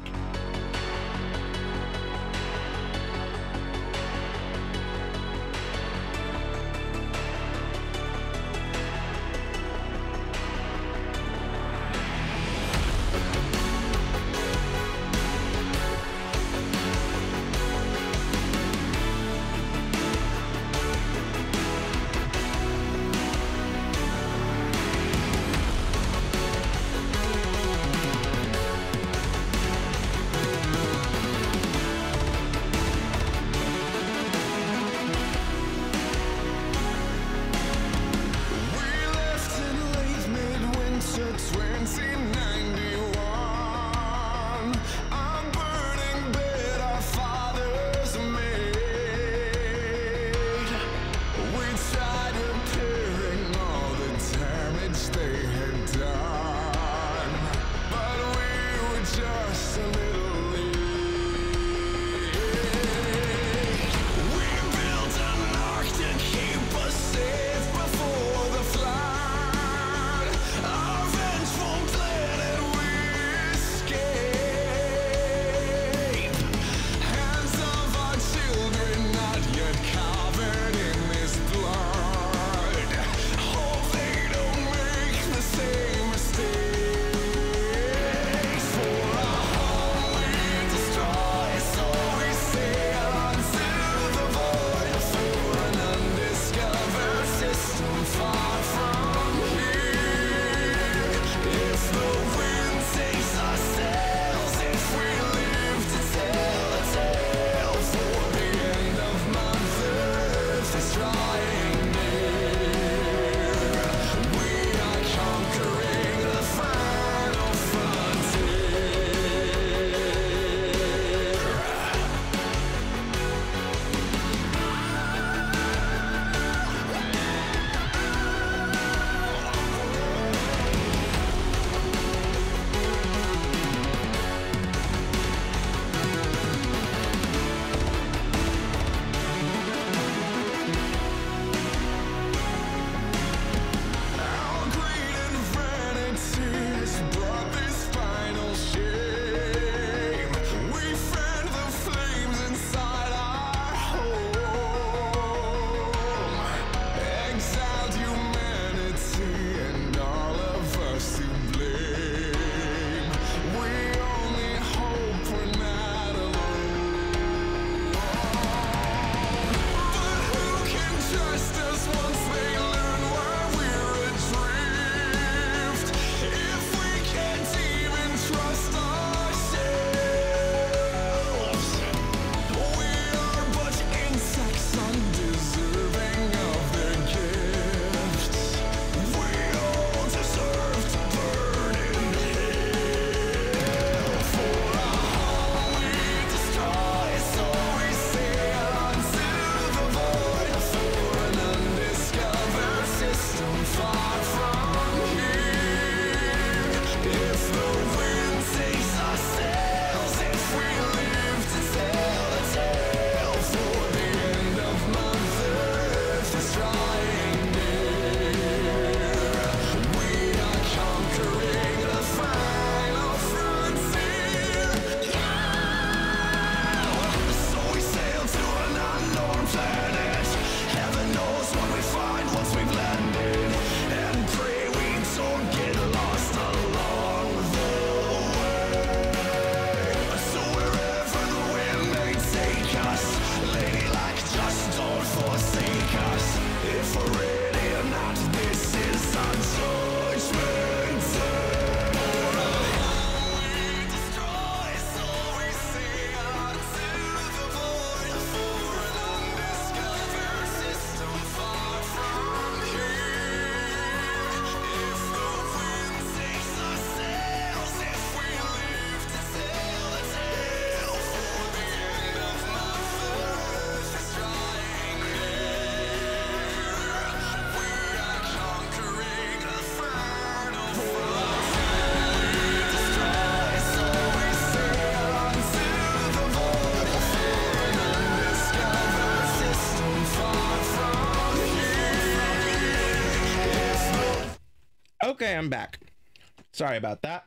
Okay, I'm back. Sorry about that.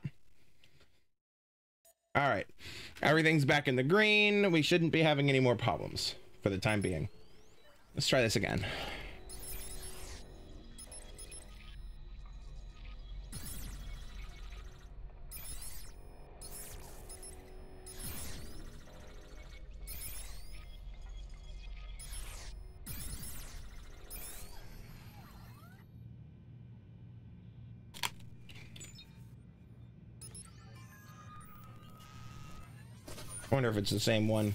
All right. Everything's back in the green. We shouldn't be having any more problems for the time being. Let's try this again. I wonder if it's the same one.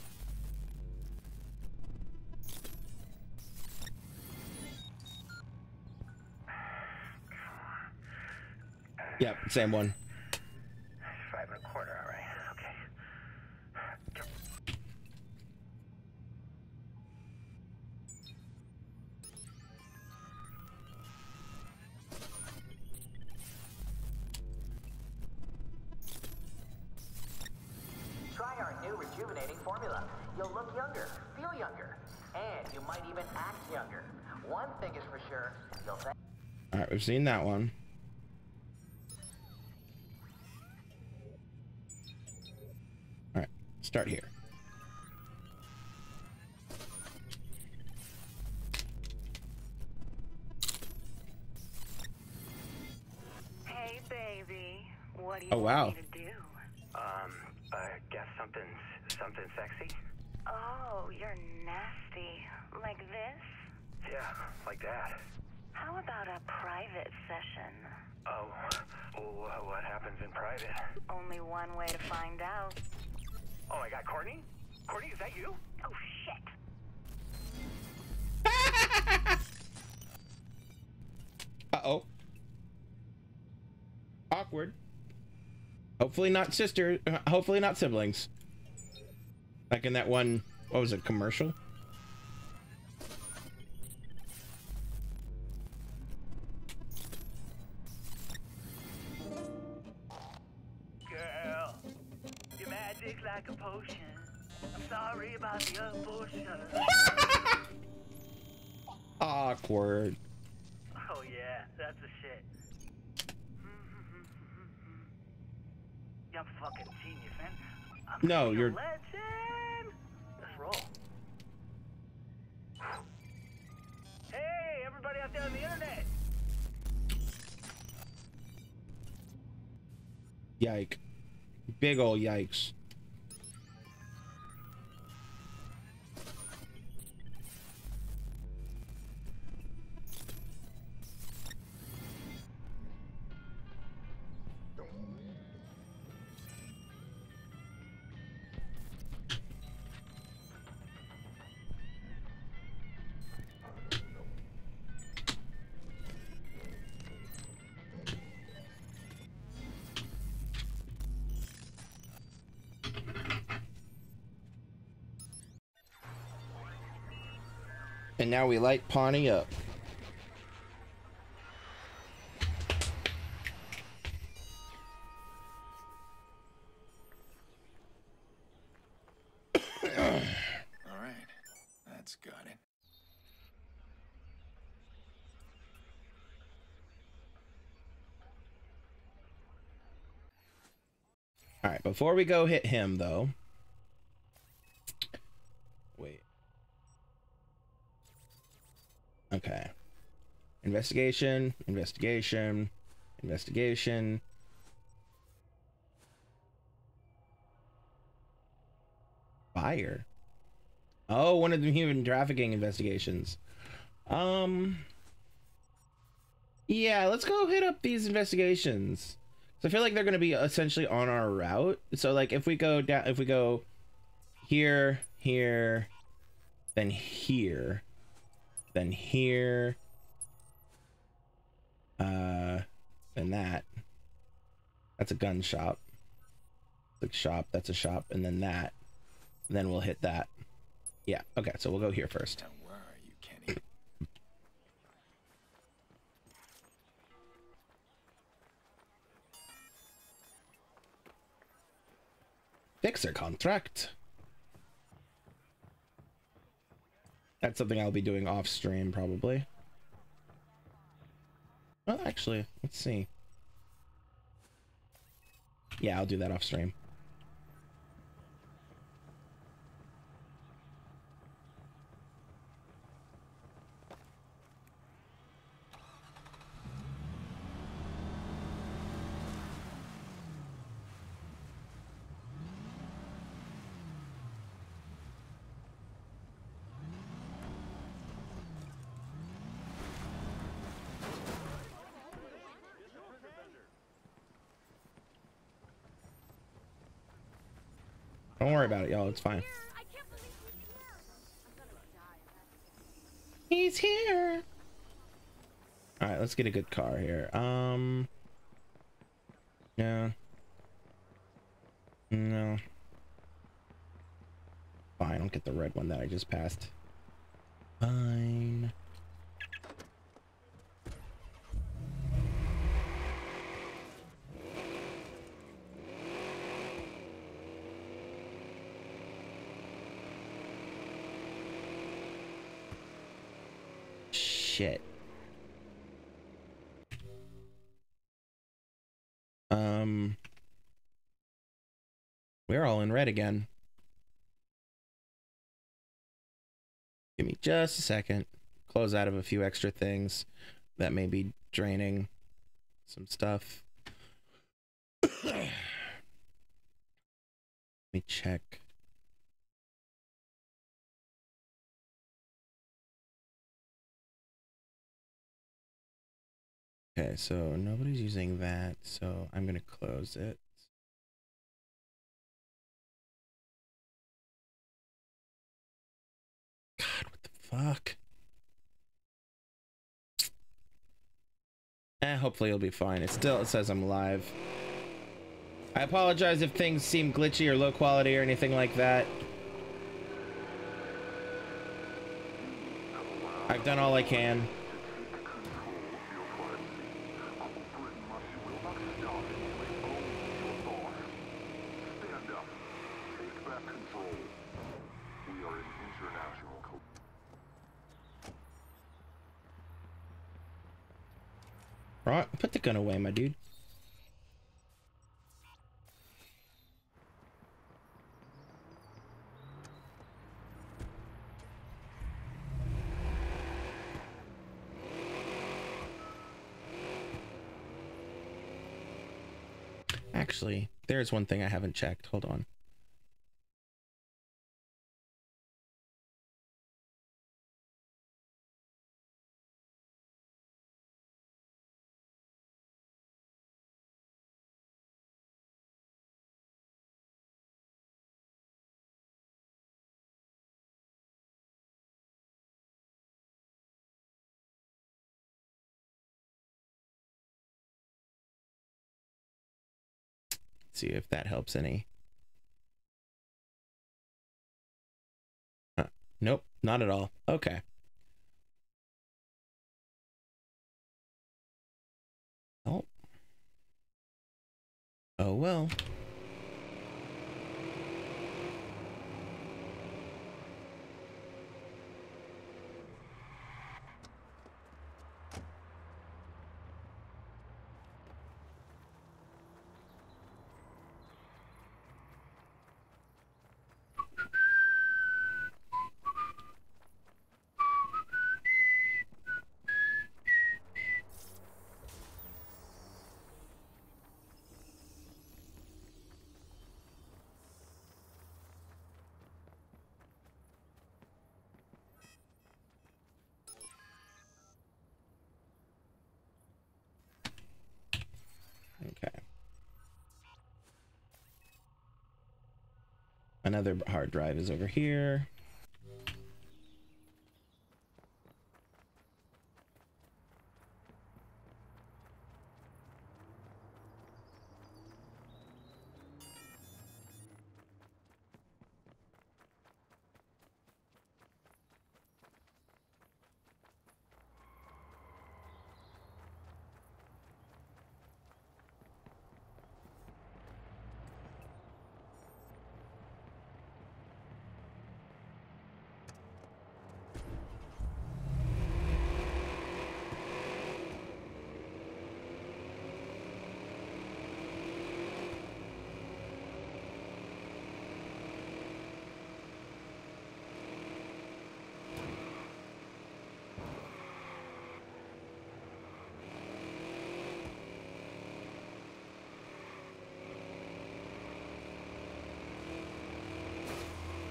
Yep, same one. Five and a quarter, all right. Okay. Try our new rejuvenating formula. You'll look younger, feel younger, and you might even act younger. One thing is for sure, you'll thank. All right, we've seen that one. All right, start here. Hey, baby. What do you Oh, wow. want me to do? Um, I guess something, something sexy? Oh, you're nasty. Like this? Yeah, like that. How about a private session? Oh, well, what happens in private? Only one way to find out. Oh my god, Courtney? Courtney, is that you? Oh, shit. Uh-oh. Awkward. Hopefully not sister, uh, hopefully not siblings. Like in that one, what was it, commercial? Girl, your magic's like a potion. I'm sorry about the abortion. Awkward. Oh yeah, that's the shit. You're a fucking genius, man. I'm No, a you're... legend. Let's roll. Hey, everybody out there on the internet. Yike. Big ol' yikes. And now we light Pawnee up. All right, that's got it. All right, before we go hit him though. Wait. Okay. Investigation, investigation, investigation. Buyer. Oh, one of the human trafficking investigations. Um. Yeah, let's go hit up these investigations. So I feel like they're going to be essentially on our route. So like if we go down, if we go here, here, then here, then here, uh, then that. That's a gun shop. The shop, that's a shop, and then that. And then we'll hit that. Yeah, okay, so we'll go here first. Now, where are you, Kenny? Fixer contract. That's something I'll be doing off stream probably. Well, actually, let's see. Yeah, I'll do that off stream. Don't worry about it, y'all. It's fine. He's here. All right, let's get a good car here. Um, yeah, no, fine. I'll get the red one that I just passed. Fine. Shit. Um, we're all in red again. Give me just a second. Close out of a few extra things that may be draining some stuff. Let me check. Okay, so nobody's using that, so I'm gonna close it. God, what the fuck? Eh, hopefully it'll be fine. It still it says I'm live. I apologize if things seem glitchy or low quality or anything like that. I've done all I can. Right, put the gun away, my dude. Actually, there's one thing I haven't checked. Hold on. See if that helps any. Huh. Nope, not at all. Okay. Oh. Oh well. Okay. Another hard drive is over here.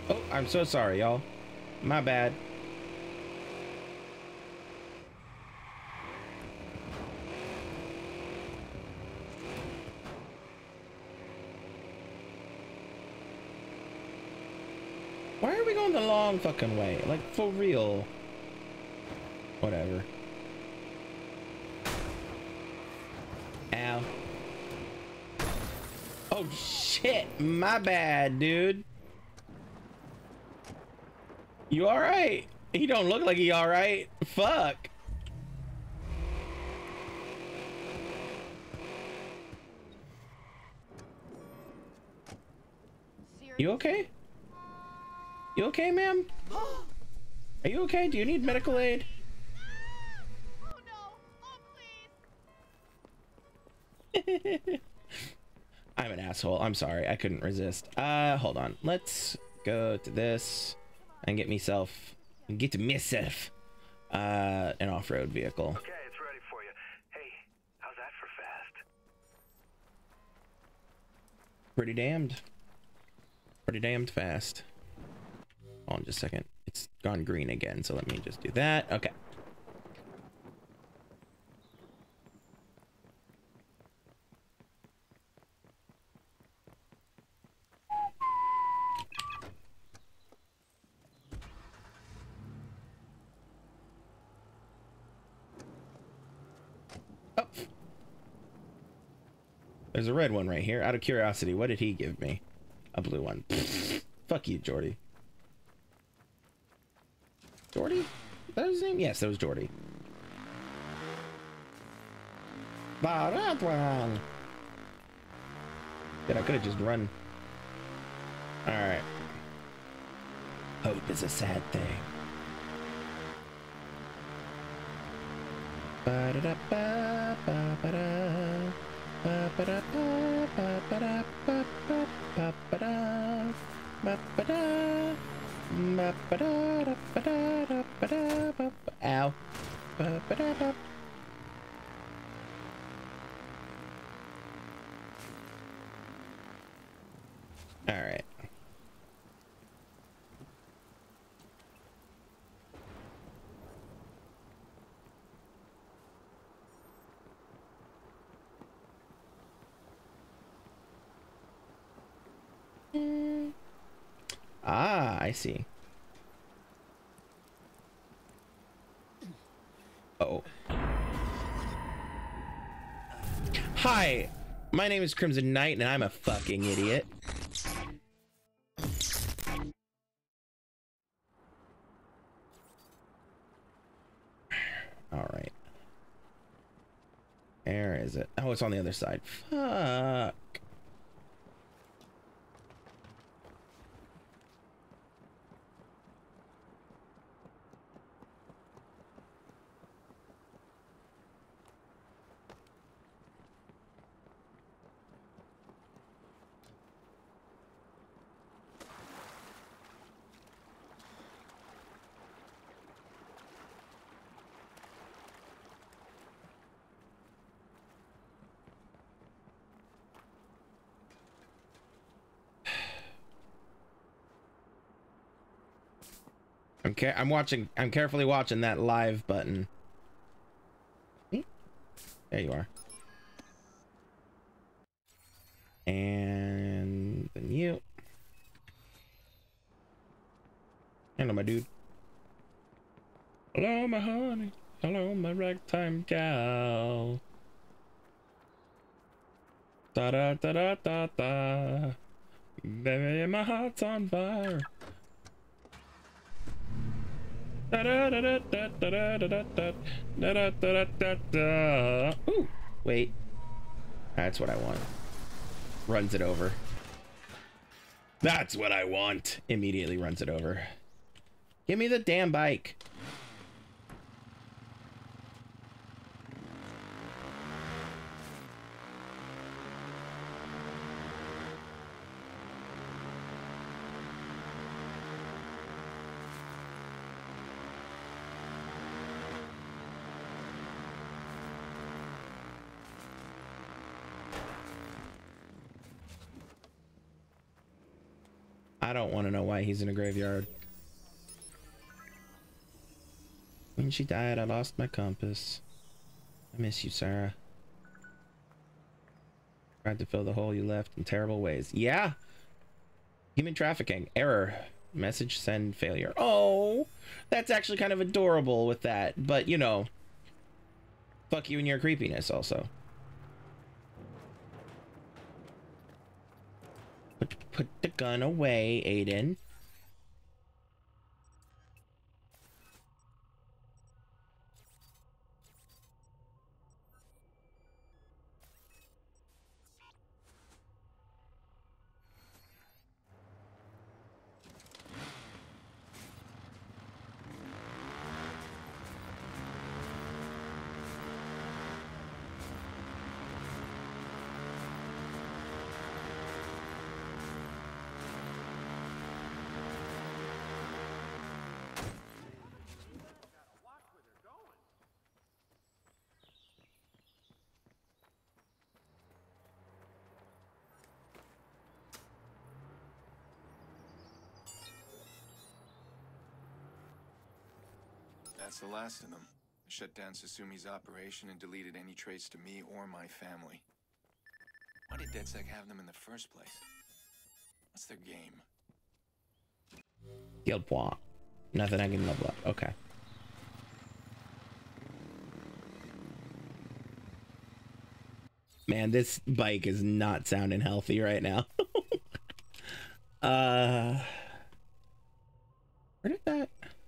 Oh, I'm so sorry, y'all. My bad. Why are we going the long fucking way? Like, for real. Whatever. Ow. Oh, shit. My bad, dude. You alright? He don't look like he alright. Fuck. You okay? You okay, ma'am? Are you okay? Do you need medical aid? Oh no! Oh please! I'm an asshole. I'm sorry. I couldn't resist. Uh, hold on. Let's go to this and get myself, get to myself, uh, an off-road vehicle. Okay, it's ready for you. Hey, how's that for fast? Pretty damned. Pretty damned fast. Hold on just a second. It's gone green again, so let me just do that. Okay. Oh. There's a red one right here. Out of curiosity, what did he give me? A blue one. Fuck you, Jordy. Jordy? Is that his name? Yes, that was Jordy. That one. Dude, I could have just run. Alright. Hope is a sad thing. Ba-da-da-ba, ba-ba-da. Ba-ba-da-ba, ba-ba-da, ba-ba-da, ba-ba-da. Ba-ba-da. Ba-ba-da-da-ba-da-da-ba-da-ba-da. Ow. Ba-ba-da-da. All right. Mm. Ah, I see. Uh-oh. Hi, my name is Krimzonknight, and I'm a fucking idiot. All right. Where is it? Oh, it's on the other side. Fuck. I'm care I'm watching I'm carefully watching that live button. There you are. And then you. Hello, my dude. Hello, my honey. Hello, my ragtime gal. Da da da da da da. Baby, my heart's on fire. Da da da da da da da da da da da da da. Ooh, wait. That's what I want. Runs it over. That's what I want. Immediately runs it over. Give me the damn bike. I don't want to know why he's in a graveyard. When she died, I lost my compass. I miss you, Sarah. Tried to fill the hole you left in terrible ways. Yeah. Human trafficking. Error. Message send failure. Oh, that's actually kind of adorable with that. But, you know, fuck you and your creepiness also. Put, put the gun away, Aiden. That's the last of them. I shut down Susumi's operation and deleted any trace to me or my family. Why did DedSec have them in the first place? What's their game? Guild point. Nothing I can level up. Okay. Man, this bike is not sounding healthy right now. uh, where did that?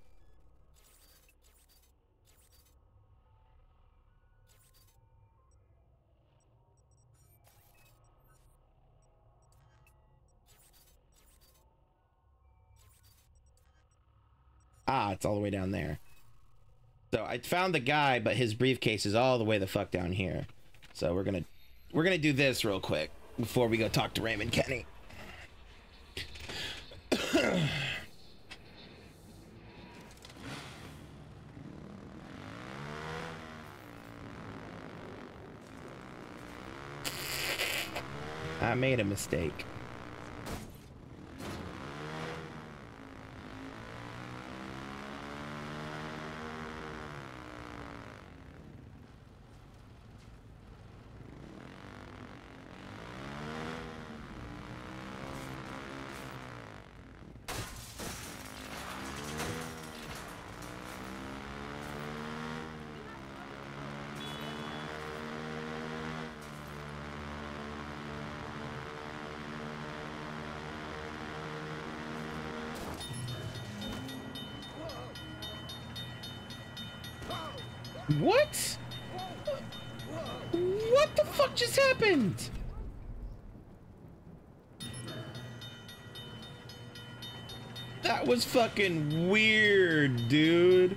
Ah, it's all the way down there. So I found the guy, but his briefcase is all the way the fuck down here. So we're gonna we're gonna do this real quick before we go talk to Raymond Kenny. I made a mistake. What? What the fuck just happened? That was fucking weird, dude.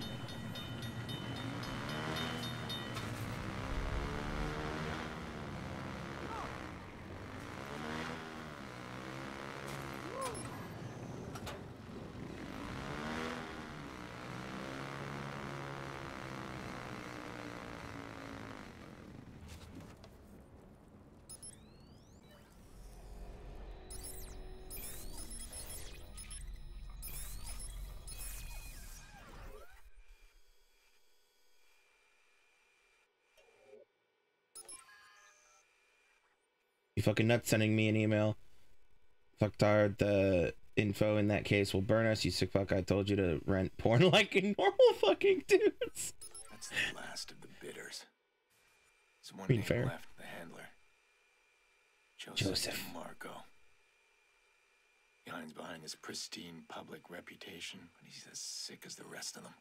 You fucking nuts sending me an email. Fucktard, the info in that case will burn us. You sick fuck, I told you to rent porn like a normal fucking dudes. That's the last of the bidders. There's one Being name fair. left, the handler. Joseph, Joseph. Marco. He hides behind his pristine public reputation, but he's as sick as the rest of them.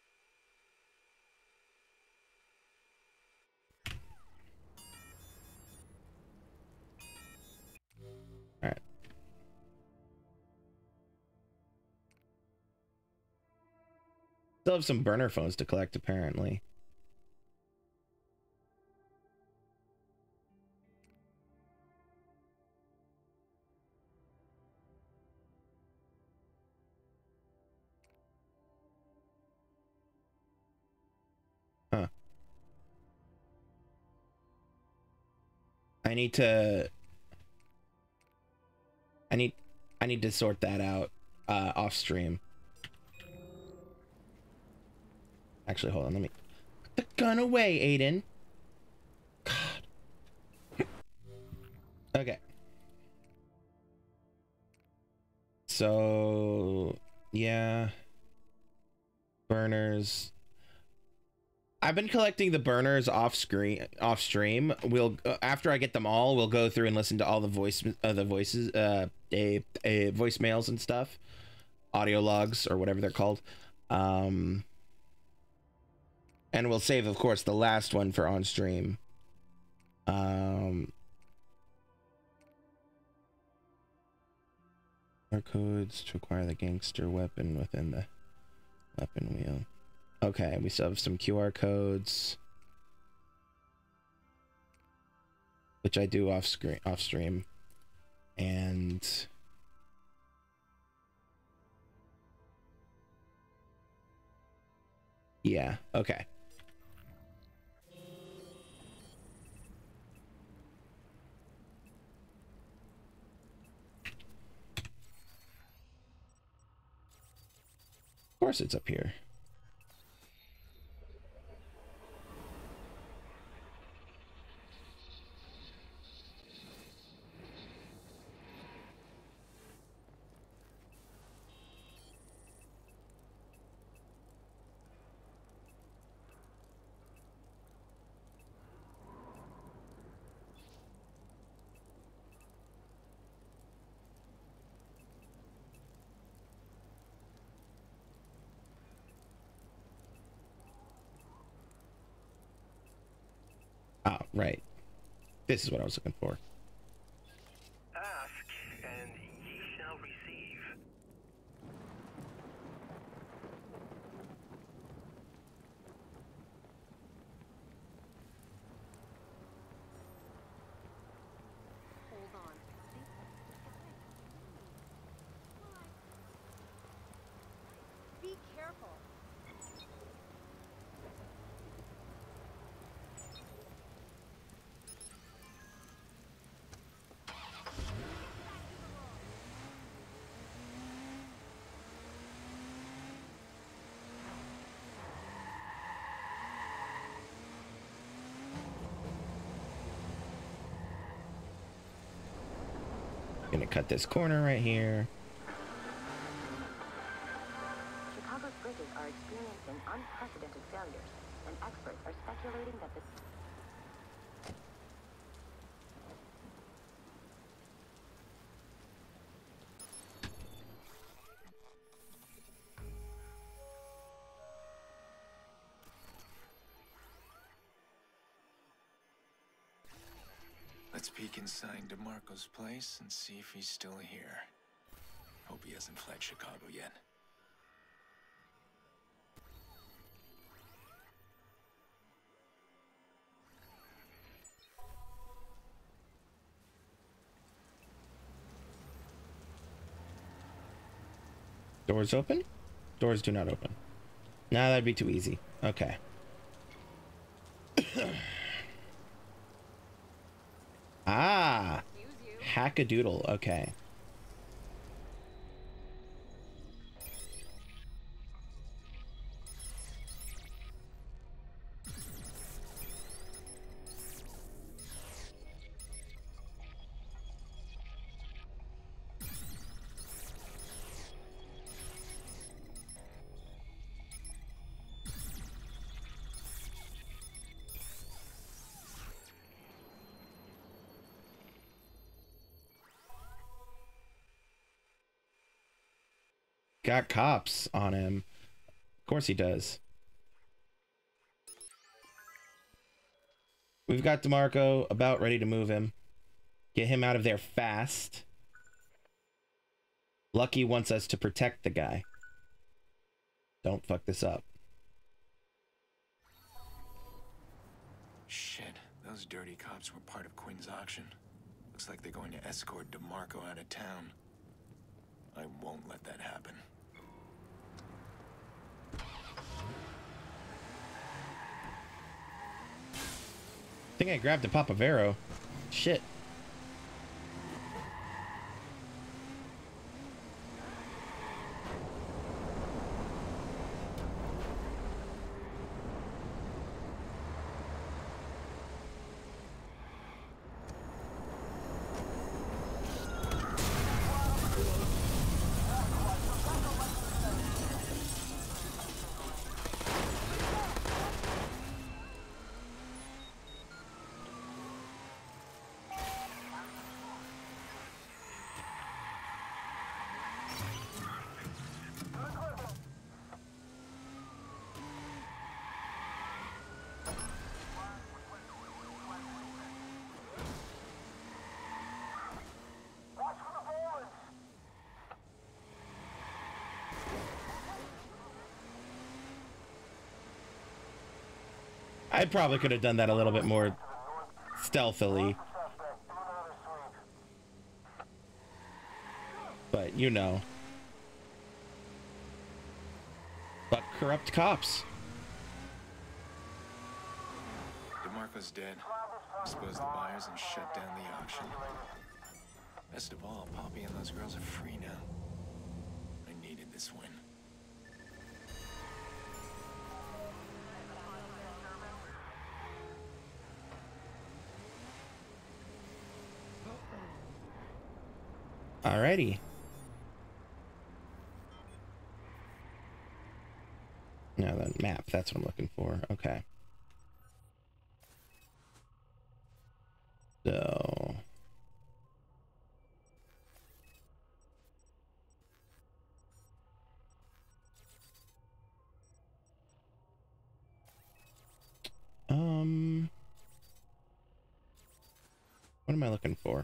Alright. Still have some burner phones to collect, apparently. Huh. I need to... I need... I need to sort that out uh, off stream. Actually, hold on. Let me put the gun away, Aiden. God. Okay. So, yeah. Burners. I've been collecting the burners off screen, off stream. We'll uh, after I get them all, we'll go through and listen to all the voice, uh, the voices, uh, a, a voicemails and stuff, audio logs or whatever they're called, um, and we'll save, of course, the last one for on stream. Um, barcodes to acquire the gangster weapon within the weapon wheel. Okay, we still have some Q R codes, which I do off screen, off stream, and yeah, okay. Of course, it's up here. Oh, right. This is what I was looking for. Ask, and ye shall receive. Hold on. Be careful. Gonna cut this corner right here. Chicago's bridges are experiencing unprecedented failures, and experts are speculating that the Let's peek inside DeMarco's place and see if he's still here. Hope he hasn't fled Chicago yet. Doors open? Doors do not open. Nah, that'd be too easy. Okay. Ah, hackadoodle. Okay. Got cops on him. Of course he does. We've got DeMarco about ready to move him. Get him out of there fast. Lucky wants us to protect the guy. Don't fuck this up. Shit, those dirty cops were part of Quinn's auction. Looks like they're going to escort DeMarco out of town. I won't let that happen. I think I grabbed a Papavero. Shit. I probably could have done that a little bit more stealthily. But, you know. But corrupt cops. DeMarco's dead. Expose the buyers and shut down the auction. Best of all, Poppy and those girls are free now. I needed this win. Alrighty. No, the map, that's what I'm looking for. Okay. So... Um... What am I looking for?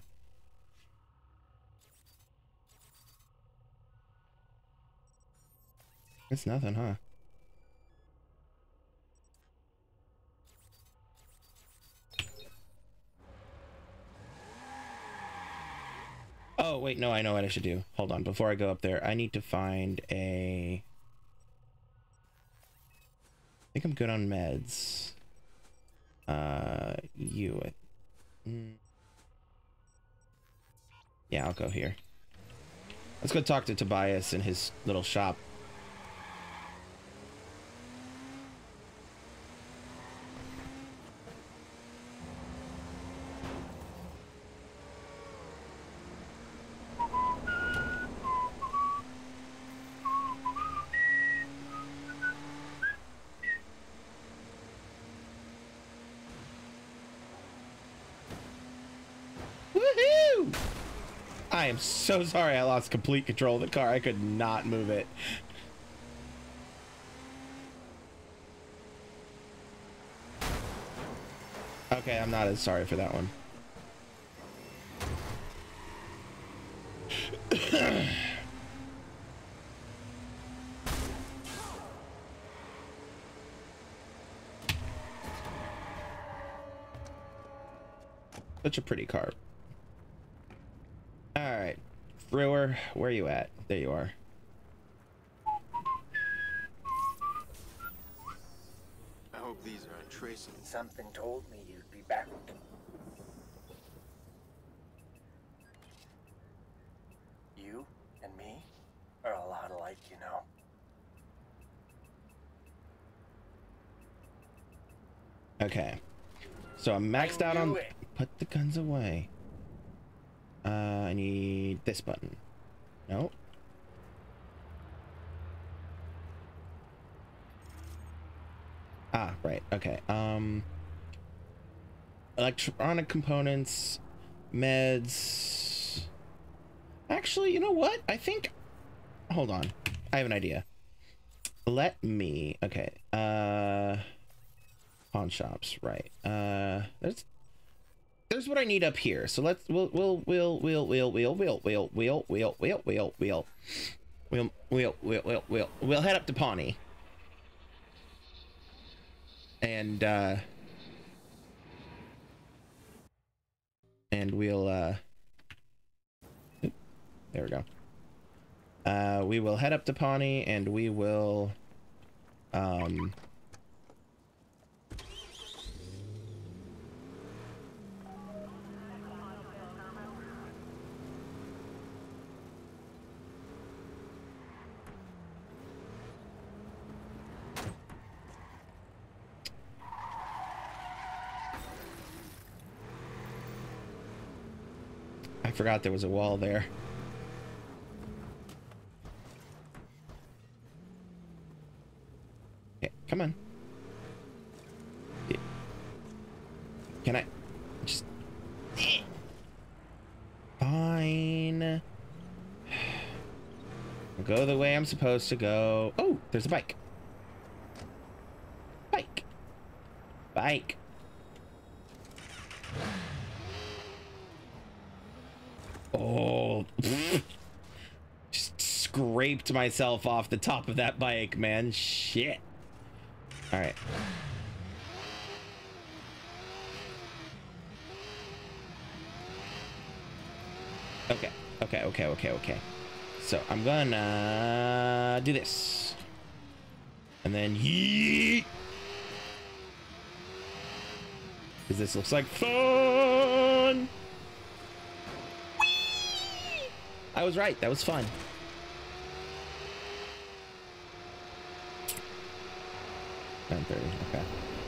It's nothing, huh? Oh, wait, no, I know what I should do. Hold on, before I go up there, I need to find a... I think I'm good on meds. Uh, you... Mm. Yeah, I'll go here. Let's go talk to Tobias in his little shop. I am so sorry I lost complete control of the car. I could not move it. Okay, I'm not as sorry for that one. Such a pretty car. Alright. Brewer, where are you at? There you are. I hope these aren't tracing. Something told me you'd be back. You and me are a lot alike, you know. Okay. So I'm maxed out on... Put the guns away. Uh, I need this button. No. Ah, right. Okay. Um, electronic components, meds. Actually, you know what? I think. Hold on. I have an idea. Let me. Okay. Uh, pawn shops. Right. Uh, there's. There's what I need up here. So let's we'll we'll we'll we'll we'll we'll we'll we'll we'll we'll we'll we'll we'll we'll we'll we'll we'll we'll head up to Pawnee. And uh and we'll uh there we go. Uh we will head up to Pawnee and we will um I forgot there was a wall there. Okay, come on. Can I just... Fine. I'll go the way I'm supposed to go. Oh, there's a bike. Bike. Bike. Oh, just scraped myself off the top of that bike, man. Shit. All right. Okay, okay, okay, okay, okay. So I'm gonna do this. And then yeet! Because this looks like fun! Whee! I was right, that was fun. nine thirty, okay.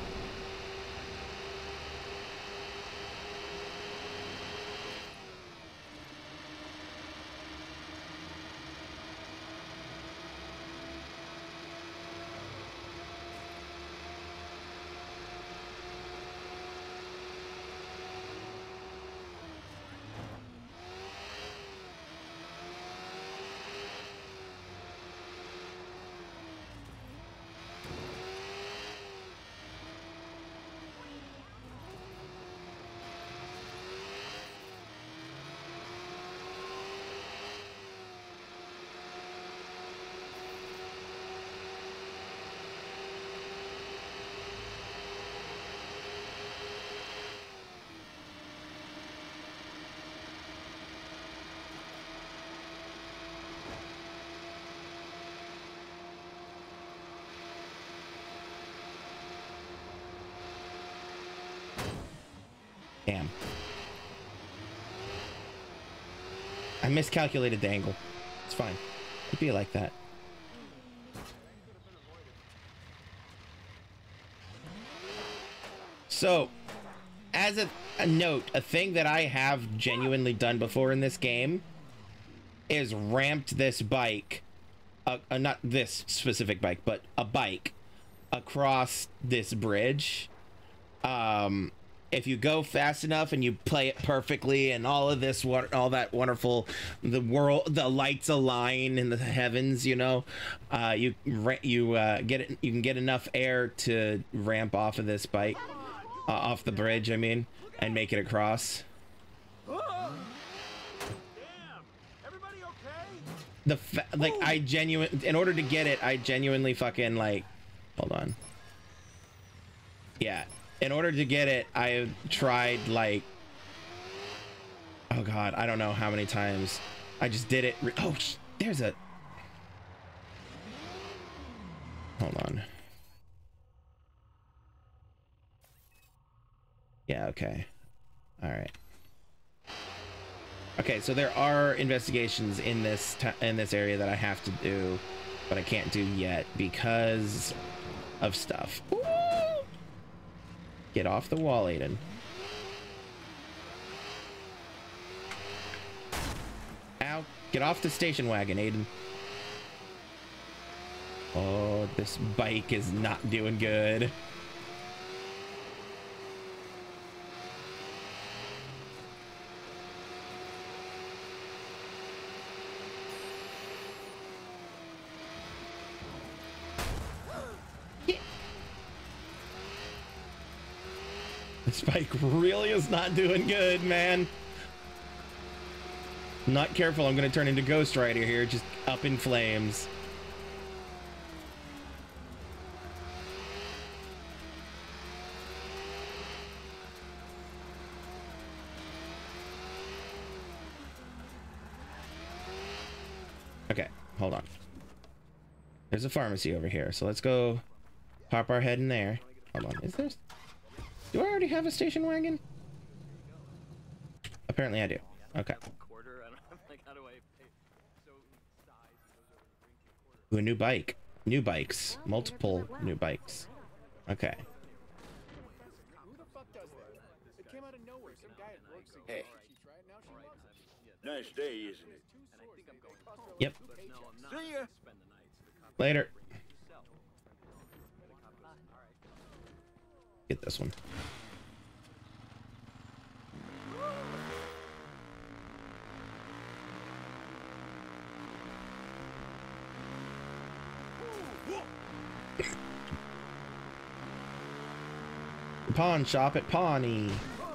Damn. I miscalculated the angle. It's fine. It'd be like that. So, as a, a note, a thing that I have genuinely done before in this game is ramped this bike, uh, uh, not this specific bike, but a bike across this bridge. Um... If you go fast enough and you play it perfectly and all of this, all that wonderful, the world, the lights align in the heavens, you know, uh, you you uh, get it, you can get enough air to ramp off of this bike, uh, off the bridge, I mean, and make it across. Damn! Everybody okay? The fa like I genuine in order to get it, I genuinely fucking like, hold on. Yeah. In order to get it, I tried like, oh god, I don't know how many times. I just did it. Oh, there's a. Hold on. Yeah, okay. All right. Okay, so there are investigations in this t in this area that I have to do, but I can't do yet because of stuff. Ooh! Get off the wall, Aiden. Ow. Get off the station wagon, Aiden. Oh, this bike is not doing good. This bike really is not doing good, man. Not careful, I'm gonna turn into Ghost Rider here, just up in flames. Okay, hold on. There's a pharmacy over here, so let's go pop our head in there. Hold on, is there... Do I already have a station wagon? Apparently I do. Okay. Ooh, a new bike. New bikes. Multiple new bikes. Okay. Hey. Nice day, isn't it? Yep. See ya. Later. Get this one. Pawn shop at Pawnee.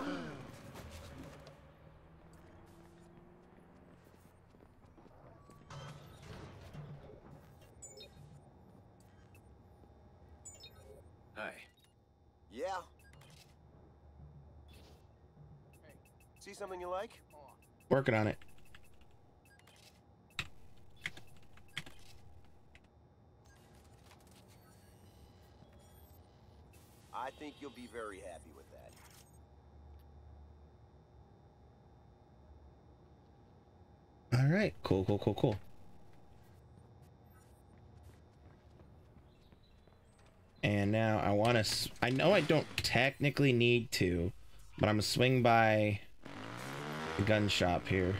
Hi. Yeah. See something you like? Working on it. think you'll be very happy with that. All right, cool, cool, cool, cool. And now I want to, I know I don't technically need to, but I'm gonna swing by the gun shop here.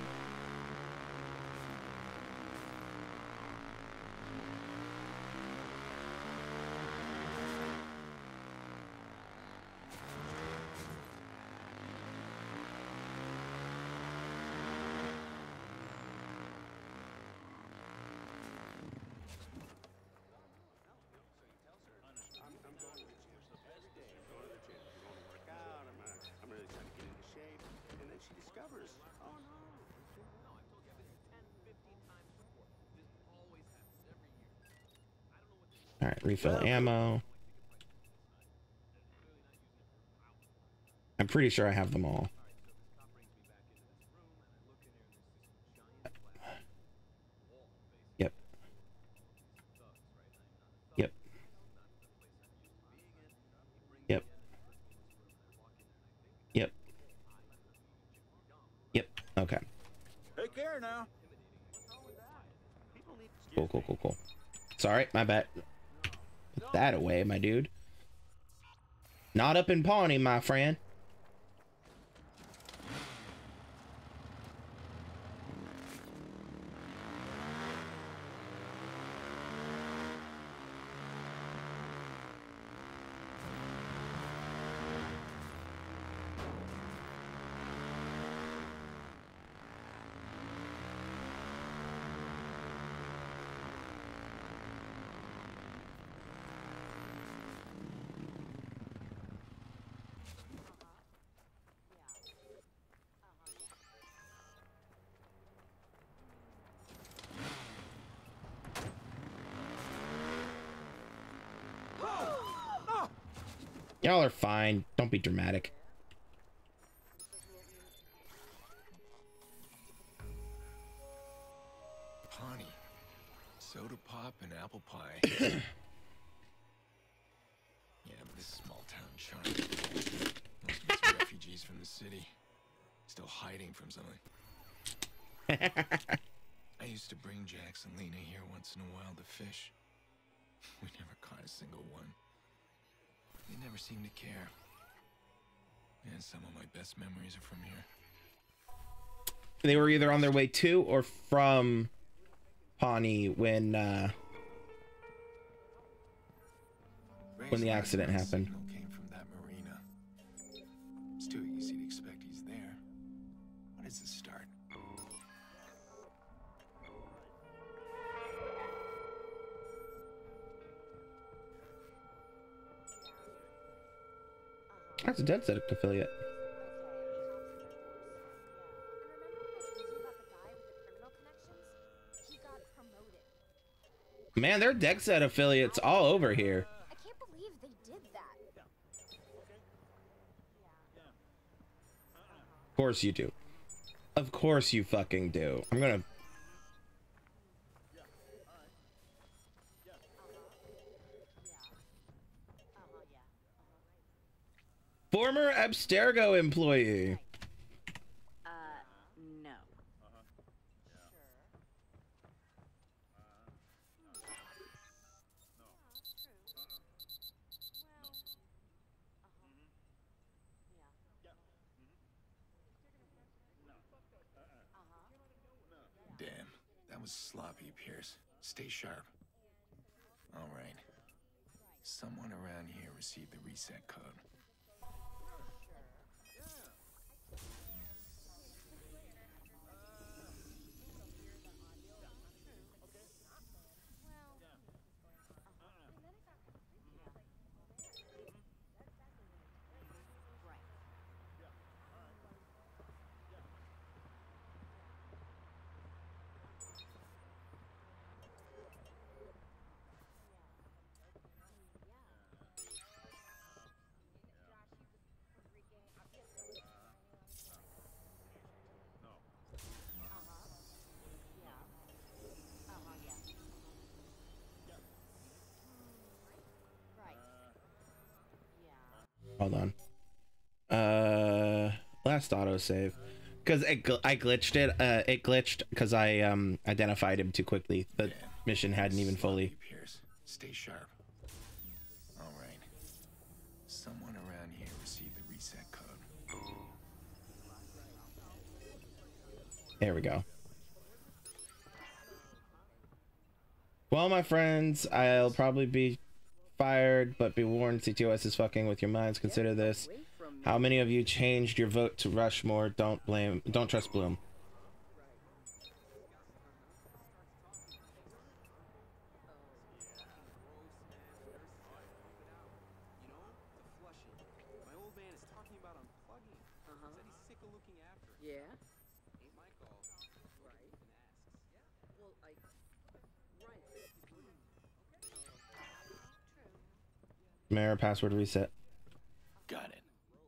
All right, refill ammo. I'm pretty sure I have them all. Yep. Yep. Yep. Yep. Yep. Okay. Take care now. Cool, cool, cool, cool. Sorry, my bad. Put that away, my dude. Not up in Pawnee, my friend. Y'all are fine. Don't be dramatic. Pawnee, soda pop and apple pie. Yeah, but this small town charm. Most of it's refugees from the city, still hiding from something. I used to bring Jax and Lena here once in a while to fish. We never caught a single one. They never seemed to care. And some of my best memories are from here. They were either on their way to or from Pawnee when uh, when the accident happened. Came from that marina. It's too easy to expect he's there. What is the start? That's a Dead Set affiliate. Man, they're Dead Set affiliates all over here. I can't believe they did that. Of course you do. Of course you fucking do. I'm gonna... Former Abstergo employee. Uh, no. Damn, that was sloppy, Pierce. Stay sharp. All right. Someone around here received the reset code. Hold on. Uh, last autosave. Because it gl I glitched it. Uh, it glitched because I um identified him too quickly. The yeah. mission hadn't even fully. Pierce, stay sharp. All right. Someone around here received the reset code. There we go. Well, my friends, I'll probably be fired, but be warned, C T O S is fucking with your minds. Consider this. How many of you changed your vote to Rushmore? Don't blame, don't trust Bloom. Mayor password reset. Got it.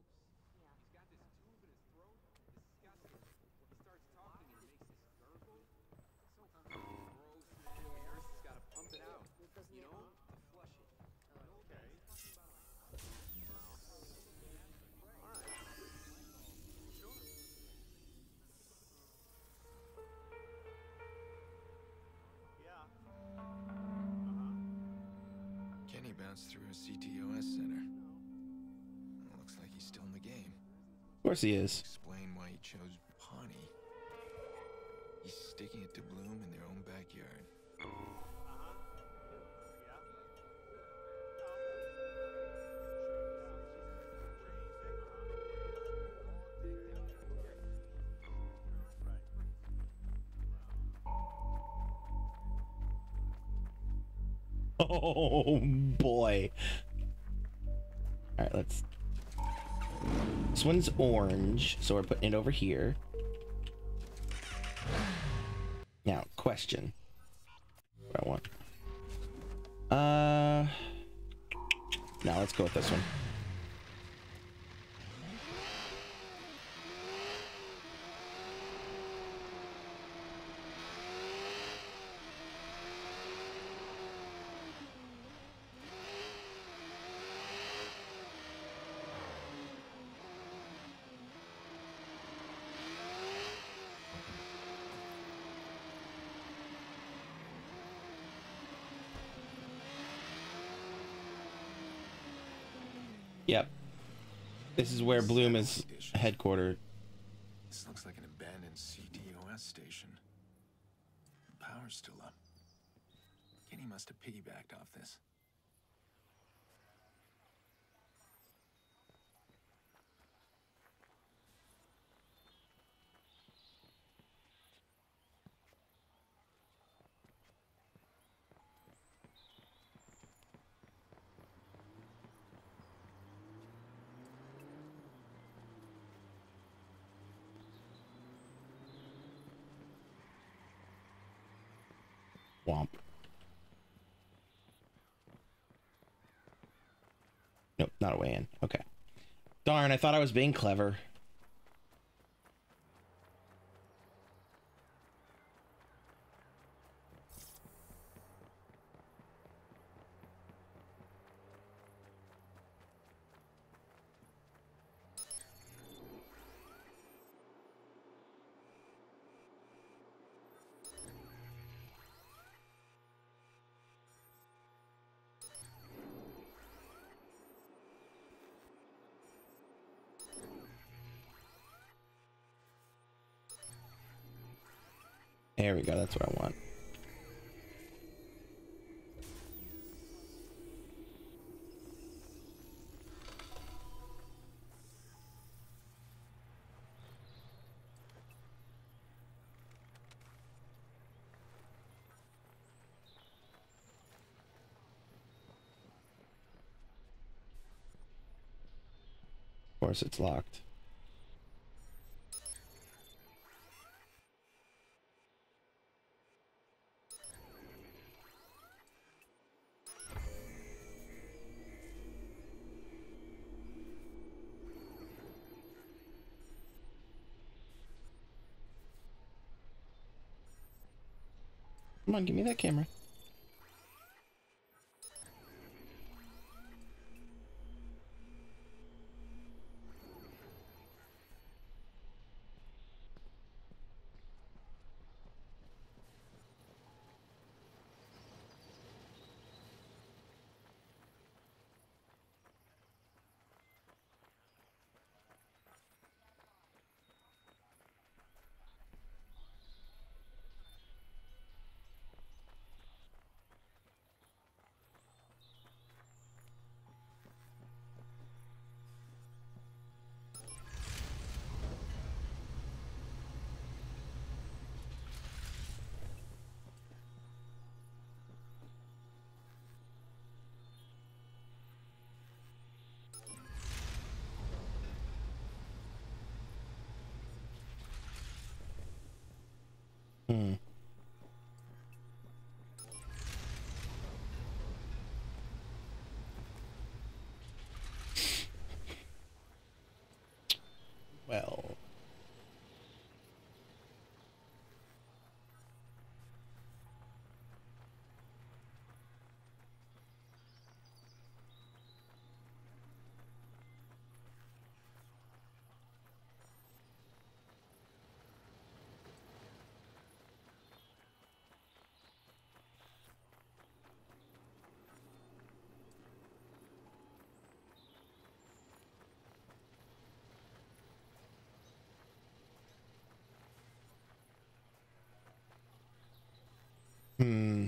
Kenny bounced through a C T O S center. Well, looks like he's still in the game. Of course he is. Explain why he chose Pawnee. He's sticking it to Bloom in their own backyard. Oh boy. All right, let's. This one's orange, so we're putting it over here. Now, question. What I want. Uh. Now let's go with this one. Yep. This is where Bloom is headquartered. This looks like an abandoned C T O S station. The power's still up. Kenny must have piggybacked off this. Womp. Nope, not a way in. Okay. Darn, I thought I was being clever. There we go, that's what I want. Of course it's locked. Come on, give me that camera. Hmm. Well. Hmm.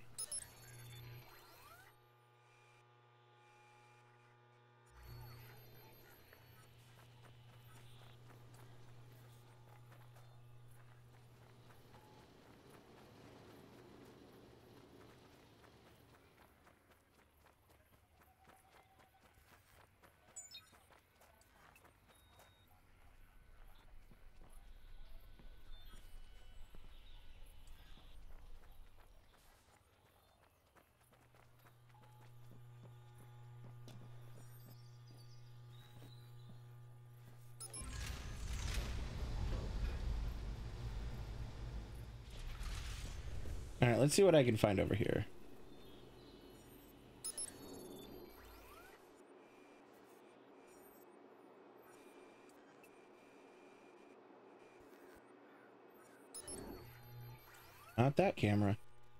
All right, let's see what I can find over here. Not that camera.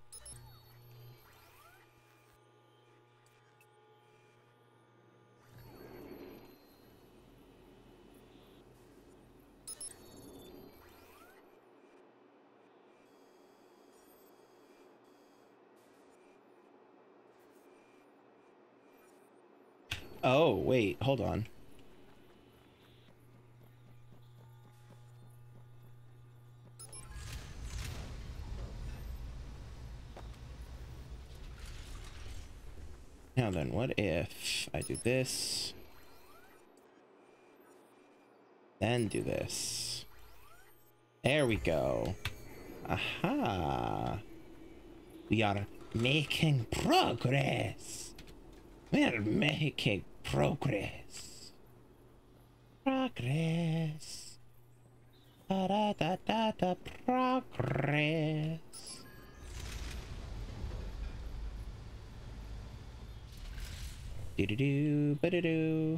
Oh, wait, hold on. Now then, what if I do this, then do this? There we go. Aha. We are making progress. We're making progress. Progress. Da da da da da progress. Do do do ba do do.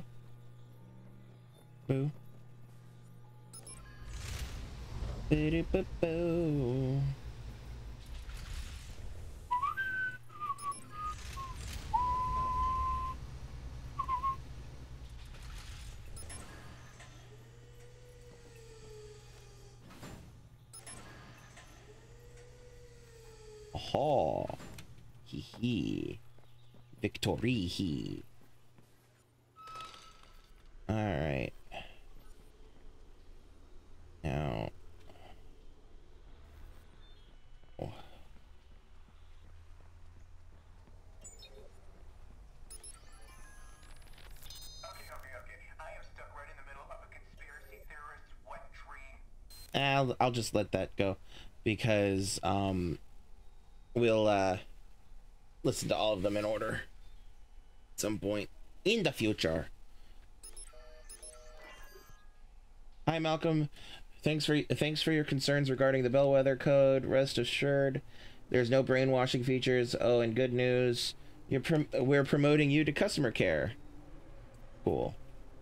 Boo. Boo do boo boo. Oh, hee hee. Victory hee. All right. Now. Oh. I'll I'll just let that go, because um we'll uh listen to all of them in order at some point in the future. Hi Malcolm, thanks for thanks for your concerns regarding the bellwether code. Rest assured, there's no brainwashing features. Oh, and good news, you're prom we're promoting you to customer care. Cool.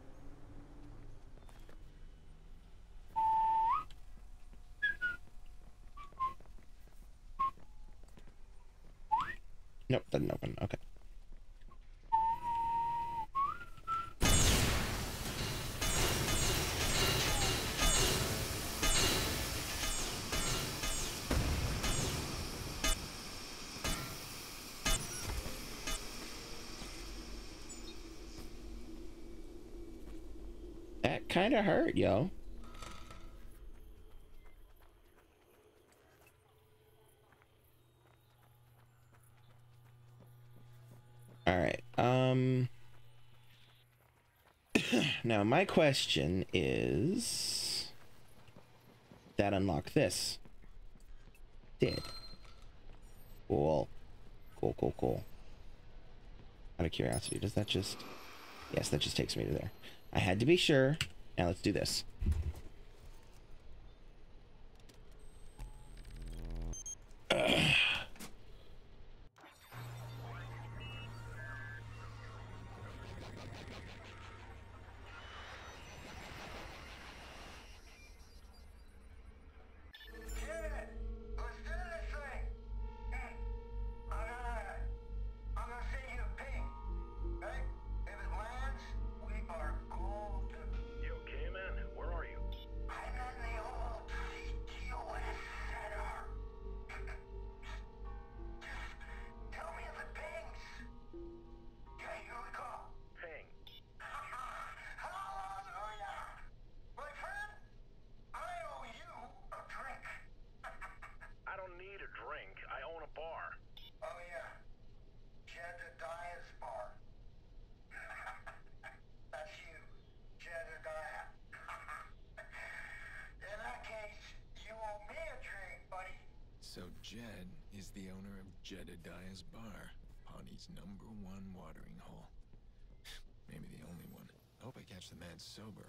Nope, doesn't open. Okay. That kind of hurt, yo. All right. Um. Now my question is, that unlock this? did. Cool. Cool, cool, cool. Out of curiosity, does that just... Yes, that just takes me to there. I had to be sure. Now let's do this. Ugh. So Jed is the owner of Jedediah's Bar, Pawnee's number one watering hole. Maybe the only one. I hope I catch the man sober.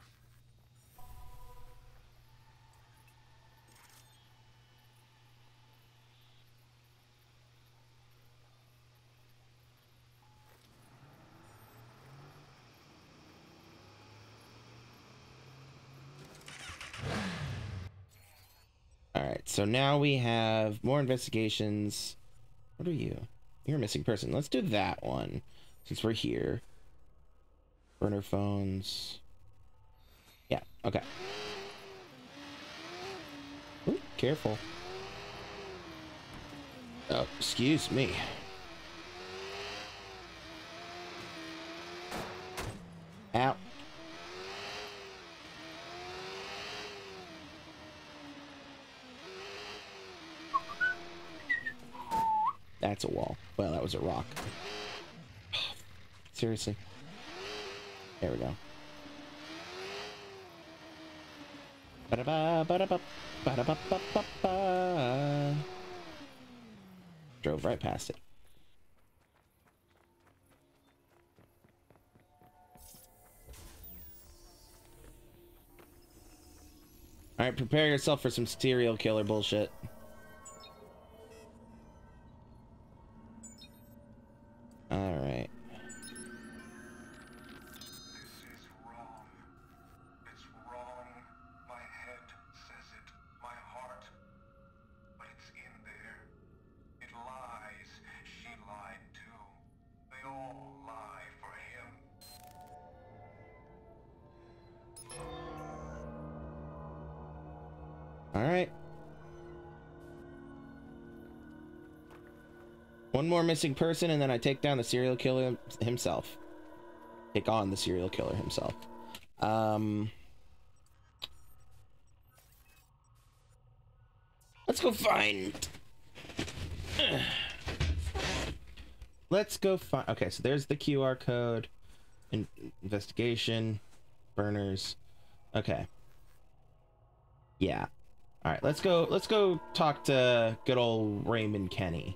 Alright, so now we have more investigations. What are you? You're a missing person. Let's do that one, since we're here. Burner phones. Yeah, okay. Ooh, careful. Oh, excuse me. Ow. That's a wall. Well, that was a rock. Seriously. There we go. Ba-da-ba, ba-da-ba, ba-da-ba, ba-ba. Drove right past it. Alright, prepare yourself for some serial killer bullshit. Alright. Alright. One more missing person, and then I take down the serial killer himself. Take on the serial killer himself. Um... Let's go find... Let's go find... Okay, so there's the Q R code. In investigation. Burners. Okay. Yeah. Alright, let's go, let's go talk to good old Raymond Kenny.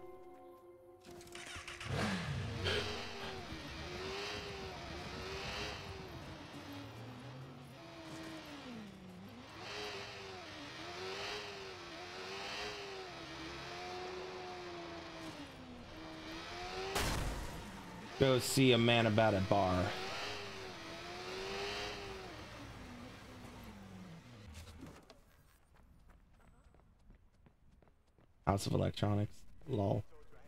Go see a man about a bar. House of Electronics. Lol.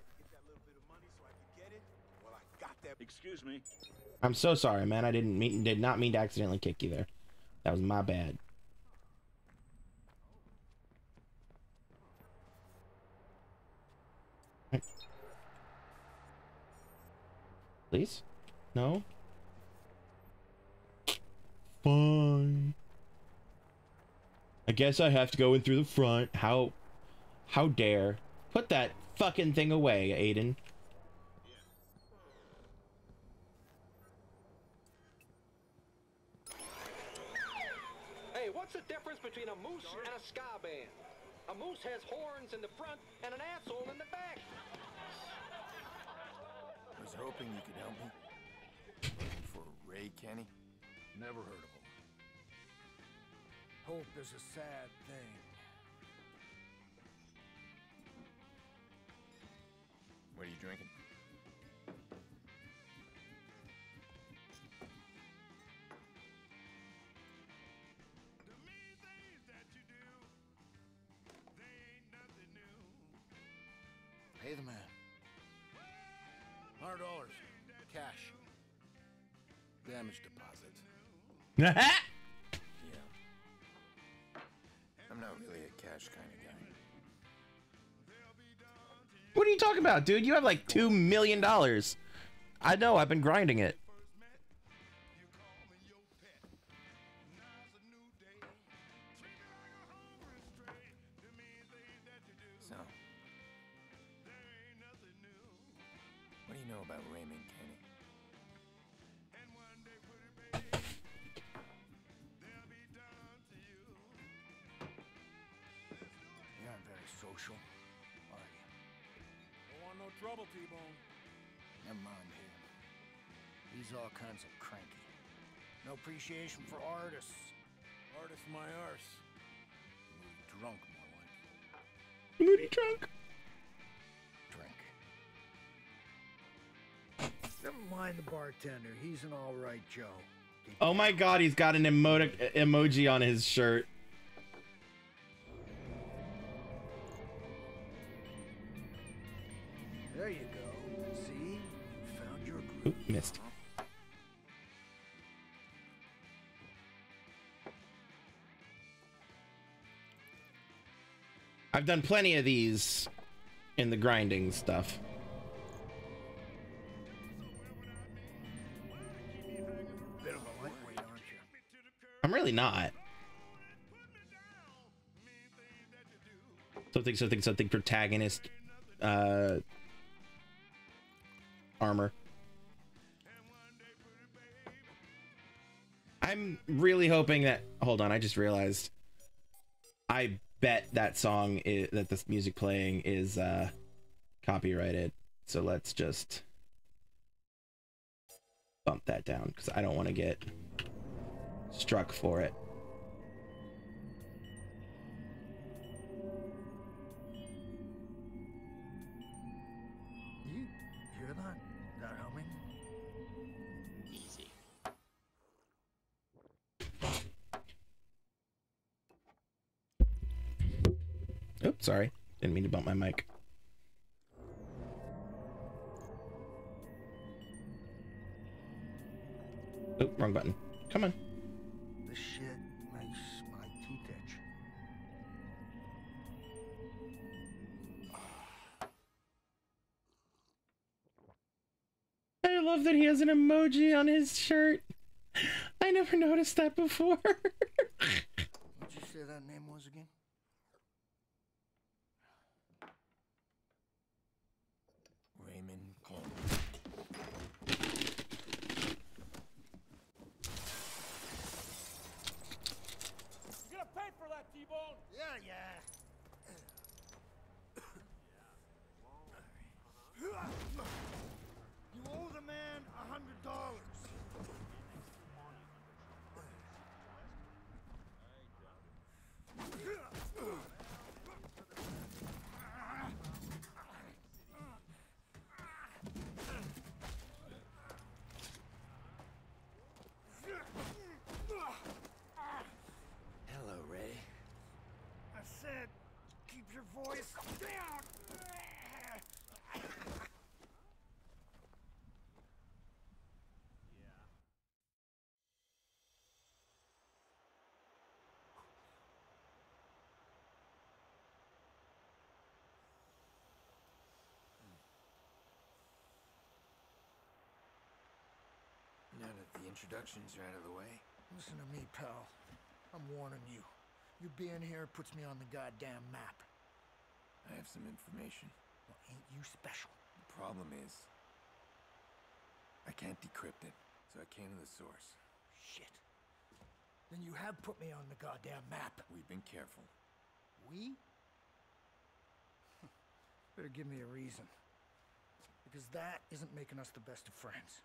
Excuse me. I'm so sorry, man. I didn't mean did not mean to accidentally kick you there. That was my bad. Right. Please? No? Fine. I guess I have to go in through the front. How how dare. Put that fucking thing away, Aiden. Hey, what's the difference between a moose and a ska band? A moose has horns in the front and an asshole in the back. I was hoping you could help me. Looking for Ray Kenny? Never heard of him. Hope is a sad thing. What are you drinking? Pay the man. Hundred dollars. Cash. Damage deposit. Yeah. I'm not really a cash kind of guy. What are you talking about, dude? You have like two million dollars. I know. I've been grinding it. So, what do you know about Raymond Kenny? You aren't very social, are you? Don't want no trouble, T-Bone. Never mind him. He's all kinds of cranky. No appreciation for artists. Artists my arse. Moody drunk, more like. Moody drunk. Drink. Never mind the bartender. He's an all right Joe. Keep Oh my God, he's got an emotic emoji on his shirt. There you go. See? You found your groove. Oop, missed. I've done plenty of these in the grinding stuff. Bit of a lightweight, aren't you? I'm really not. Something, something, something protagonist uh, armor. I'm really hoping that. Hold on, I just realized. I bet that song is, that this music playing is uh, copyrighted. So let's just bump that down because I don't want to get struck for it. You hear that? That humming? Easy. Oops, sorry. Didn't mean to bump my mic. Oh, wrong button. Come on. This shit makes my teeth itch. I love that he has an emoji on his shirt. I never noticed that before. What'd you say that name was again? Raymond Kenny. You gonna pay for that, T-Bone? Yeah, yeah. You owe the man a hundred dollars. Hello, Ray. I said, keep your voice down. Now that the introductions are out of the way, Listen to me, pal. I'm warning you. You being here puts me on the goddamn map. I have some information. Well, ain't you special? The problem is, I can't decrypt it, so I can't to the source. Shit. Then you have put me on the goddamn map. We've been careful. We? Better give me a reason. Because that isn't making us the best of friends.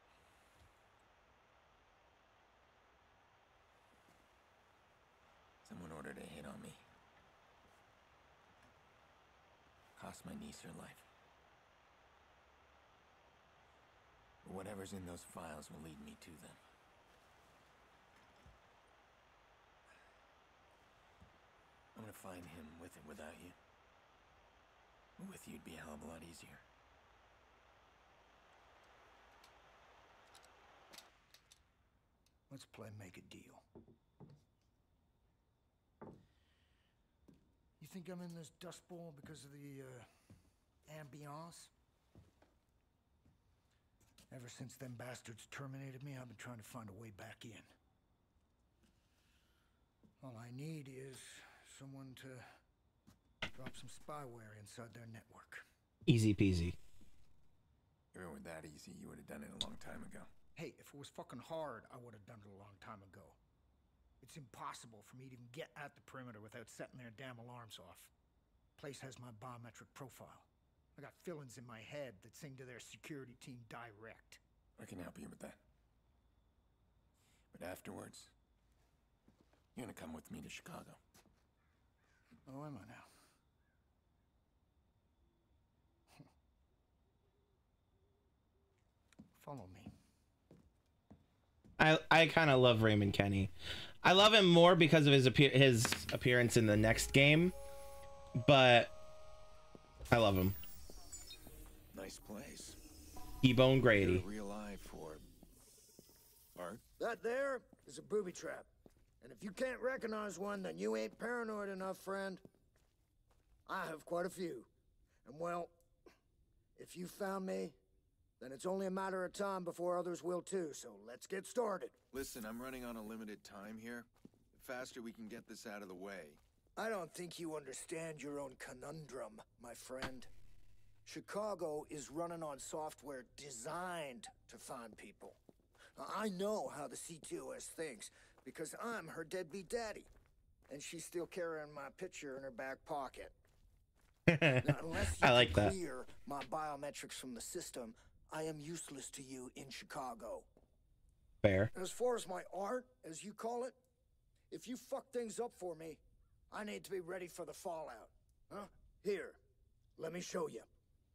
Someone ordered a hit on me. Cost my niece her life. But whatever's in those files will lead me to them. I'm gonna find him with or without you. With you, it'd be a hell of a lot easier. Let's play make a deal. You think I'm in this dust bowl because of the, uh, ambiance? Ever since them bastards terminated me, I've been trying to find a way back in. All I need is someone to drop some spyware inside their network. Easy peasy. If it were that easy, you would have done it a long time ago. Hey, if it was fucking hard, I would have done it a long time ago. It's impossible for me to even get at the perimeter without setting their damn alarms off. Place has my biometric profile. I got fill-ins in my head that sing to their security team direct. I can help you with that. But afterwards, you're gonna come with me to Chicago. Oh, am I now? Follow me. I I kind of love Raymond Kenny. I love him more because of his appear his appearance in the next game, but I love him. Nice place. E-Bone Grady. Real eye for art. That there is a booby trap. And if you can't recognize one, then you ain't paranoid enough, friend. I have quite a few. And well, if you found me, then it's only a matter of time before others will too, so let's get started. Listen, I'm running on a limited time here. The faster we can get this out of the way. I don't think you understand your own conundrum, my friend. Chicago is running on software designed to find people. Now, I know how the C T O S thinks, because I'm her deadbeat daddy. And she's still carrying my picture in her back pocket. Now, unless you I like can that. clear my biometrics from the system, I am useless to you in Chicago. Fair. As far as my art, as you call it, if you fuck things up for me, I need to be ready for the fallout. Huh? Here, let me show you.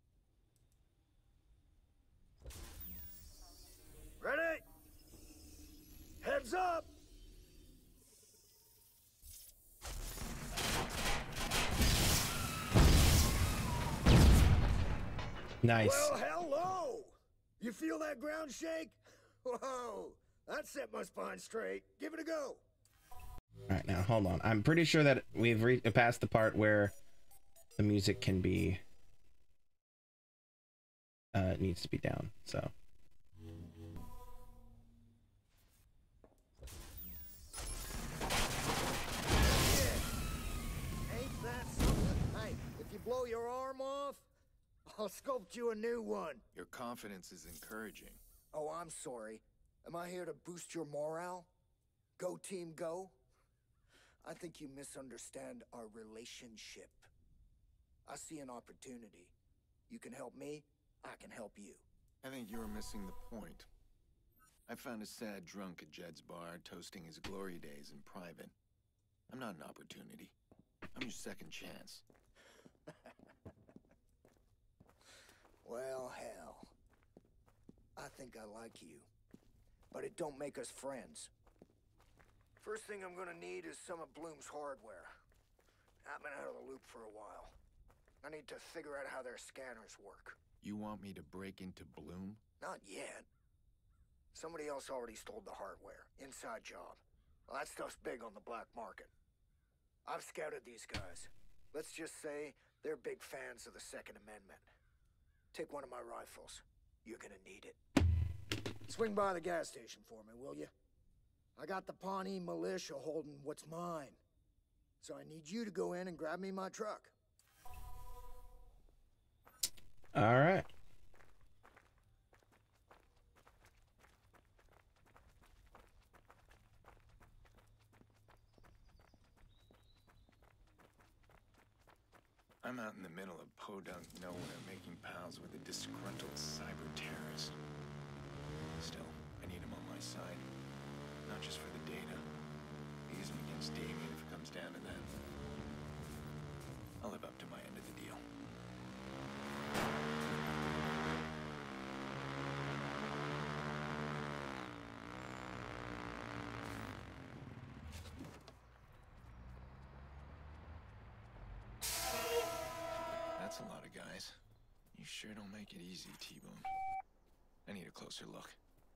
Ready? Heads up! Nice. Well, hello! You feel that ground shake? Whoa! That set my spine straight. Give it a go. All right, now hold on. I'm pretty sure that we've re passed the part where the music can be uh it needs to be down. So Ain't that something? Hey, if you blow your arm off, I'll sculpt you a new one. Your confidence is encouraging. Oh, I'm sorry. Am I here to boost your morale? Go team, go? I think you misunderstand our relationship. I see an opportunity. You can help me, I can help you. I think you're missing the point. I found a sad drunk at Jed's bar toasting his glory days in private. I'm not an opportunity. I'm your second chance. Well, hell. I think I like you. But it don't make us friends. First thing I'm gonna need is some of Bloom's hardware. I've been out of the loop for a while. I need to figure out how their scanners work. You want me to break into Bloom? Not yet. Somebody else already stole the hardware. Inside job. Well, that stuff's big on the black market. I've scouted these guys. Let's just say they're big fans of the Second Amendment. Take one of my rifles. You're gonna need it. Swing by the gas station for me, will you? I got the Pawnee militia holding what's mine. So I need you to go in and grab me my truck. all right. I'm out in the middle of podunk nowhere making pals with a disgruntled cyber terrorist. Still, I need him on my side. Not just for the data. Use him against Damien if it comes down to that. I'll live up to my end of the deal. That's a lot of guys. You sure don't make it easy, T-Bone. I need a closer look.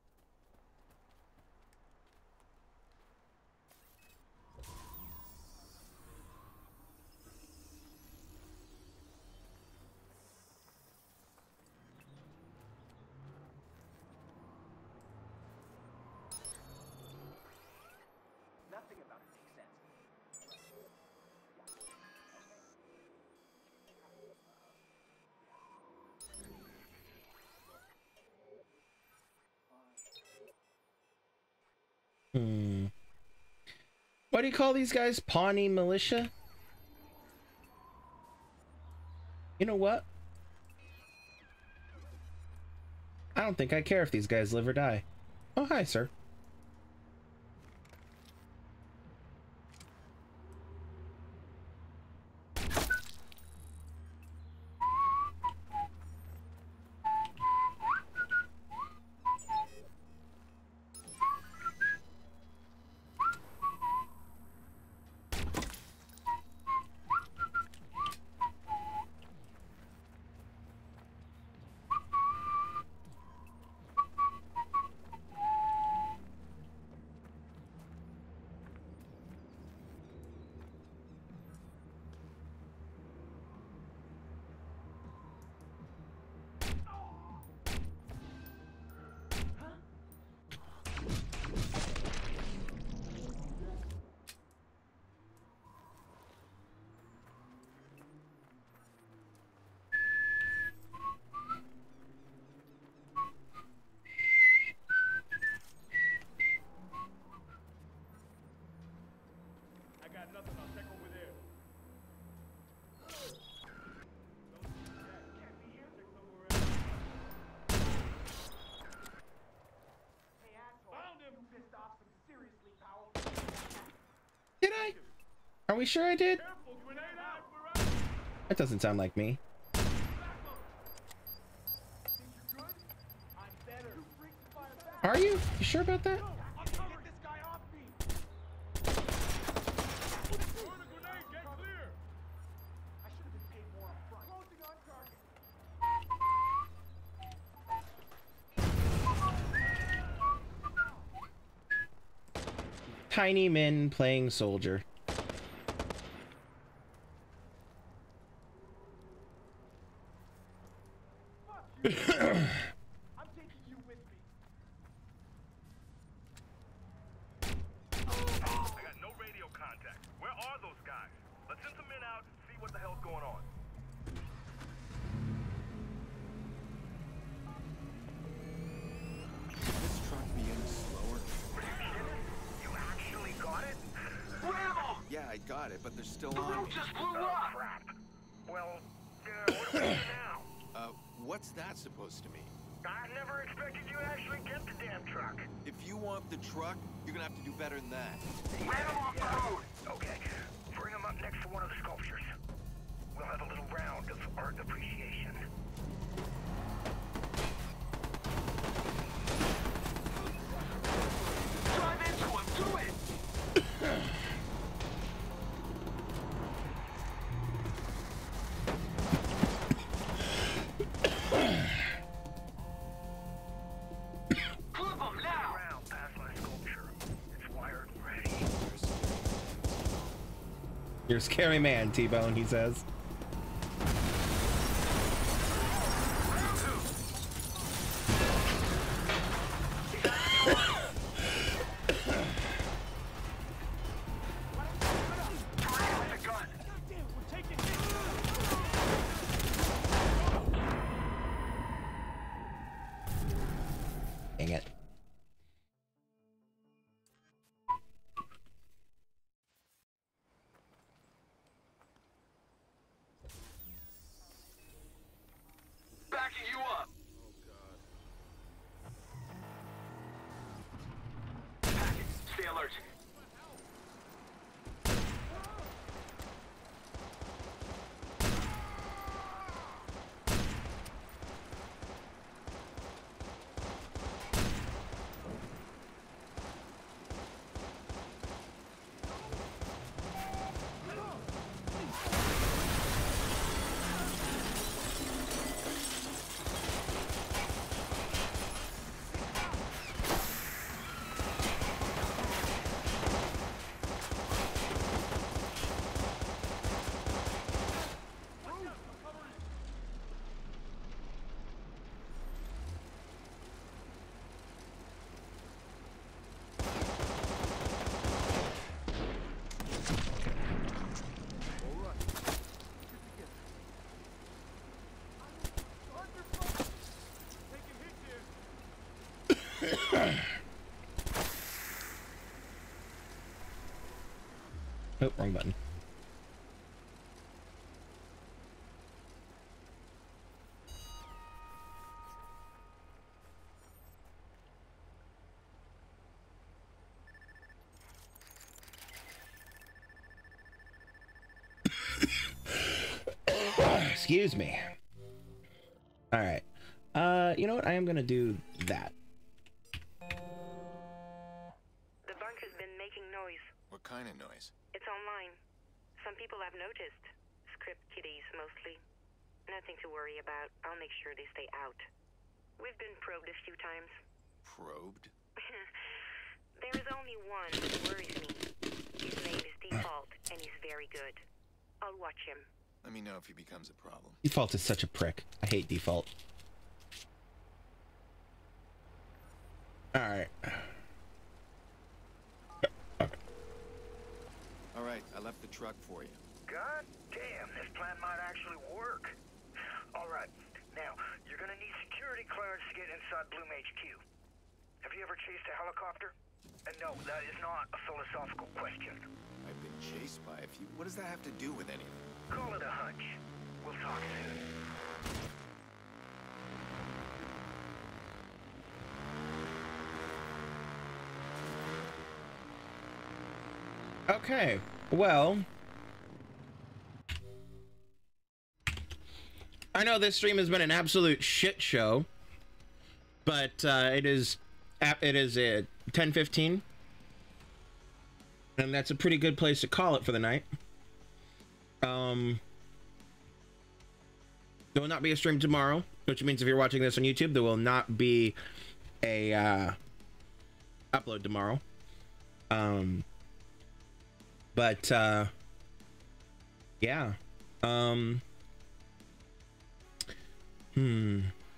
Nothing about it makes sense. Hmm. What do you call these guys? Pawnee militia? You know what? I don't think I care if these guys live or die. Oh, hi, sir. Did I? Are we sure I did? That doesn't sound like me. Are you? You sure about that? Tiny men playing soldier. I'm taking you with me. I got no radio contact. Where are those guys? Let's send some men out, see what the hell's going on. This truck be any slower? Are you kidding? You actually got it? Rambo! Yeah, I got it, but they're still The on roof me. just blew oh, up! Crap. Well, uh, what do we do now? Uh, what's that supposed to mean? I never expected you to actually get the damn truck. If you want the truck, you're gonna have to do better than that. Ran him off the road! Okay, bring him up next to one of the sculptures. We'll have a little round of art appreciation. Drive into him! Do it! You're a scary man, T-Bone, he says. Dang it. Oh, wrong button. Excuse me. All right. Uh, you know what? I am gonna do that. The bunker's been making noise. What kind of noise? It's online. Some people have noticed. Script kiddies, mostly. Nothing to worry about. I'll make sure they stay out. We've been probed a few times. Probed? There is only one who worries me. His name is Default, and he's very good. I'll watch him. Let me know if he becomes a problem. Default is such a prick. I hate Default. All right. All right, I left the truck for you. God damn, this plan might actually work. All right, now, you're gonna need security clearance to get inside Bloom H Q. Have you ever chased a helicopter? And no, that is not a philosophical question. I've been chased by a few. What does that have to do with anything? Call it a hunch. We'll talk soon. Okay, well, I know this stream has been an absolute shit show, but uh, it is it is at ten fifteen, and that's a pretty good place to call it for the night. Um, there will not be a stream tomorrow, which means if you're watching this on YouTube, there will not be a uh, upload tomorrow. Um. But, uh, yeah, um, hmm,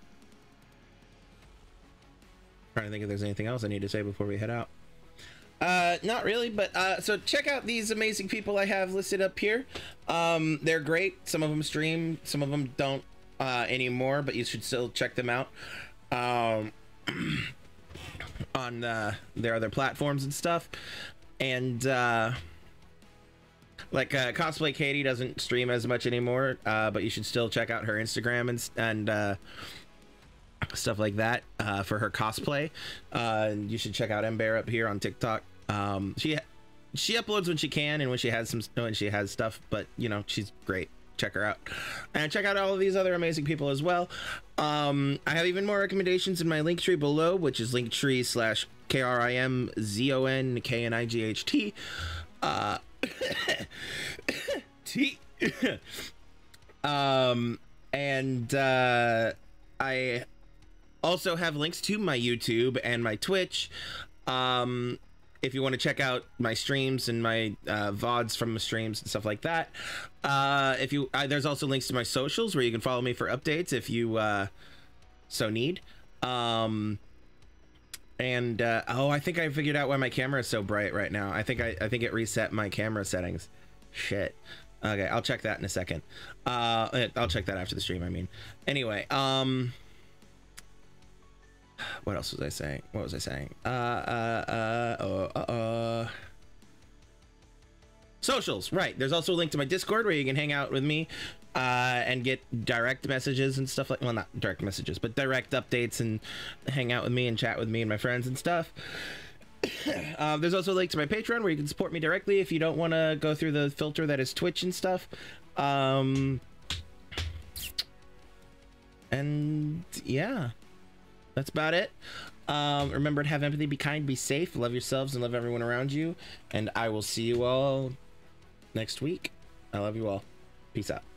trying to think if there's anything else I need to say before we head out. Uh, not really, but, uh, so check out these amazing people I have listed up here. Um, they're great. Some of them stream, some of them don't, uh, anymore, but you should still check them out, um, on, uh, their other platforms and stuff. And, uh, like uh, Cosplay Katie doesn't stream as much anymore, uh, but you should still check out her Instagram and and uh, stuff like that uh, for her cosplay. Uh, you should check out Ember up here on TikTok. Um, she she uploads when she can and when she has some when she has stuff, but you know she's great. Check her out and check out all of these other amazing people as well. Um, I have even more recommendations in my Linktree below, which is Linktree slash K R I M Z O N K N I G H T. Uh, T. um, and uh, I also have links to my YouTube and my Twitch. Um, if you want to check out my streams and my uh, V O Ds from the streams and stuff like that. Uh, if you, uh, there's also links to my socials where you can follow me for updates if you uh, so need. Um, and uh, oh, I think I figured out why my camera is so bright right now. I think I, I think it reset my camera settings. Shit. Okay, I'll check that in a second. Uh, I'll check that after the stream. I mean, anyway. Um, what else was I saying? What was I saying? Uh, uh, uh, uh, uh, uh. Socials, right? There's also a link to my Discord where you can hang out with me uh, and get direct messages and stuff like. Well, not direct messages, but direct updates and hang out with me and chat with me and my friends and stuff. uh, there's also a link to my Patreon where you can support me directly if you don't want to go through the filter that is Twitch and stuff. Um, and yeah, that's about it. Um, remember to have empathy, be kind, be safe, love yourselves and love everyone around you. And I will see you all next week. I love you all. Peace out.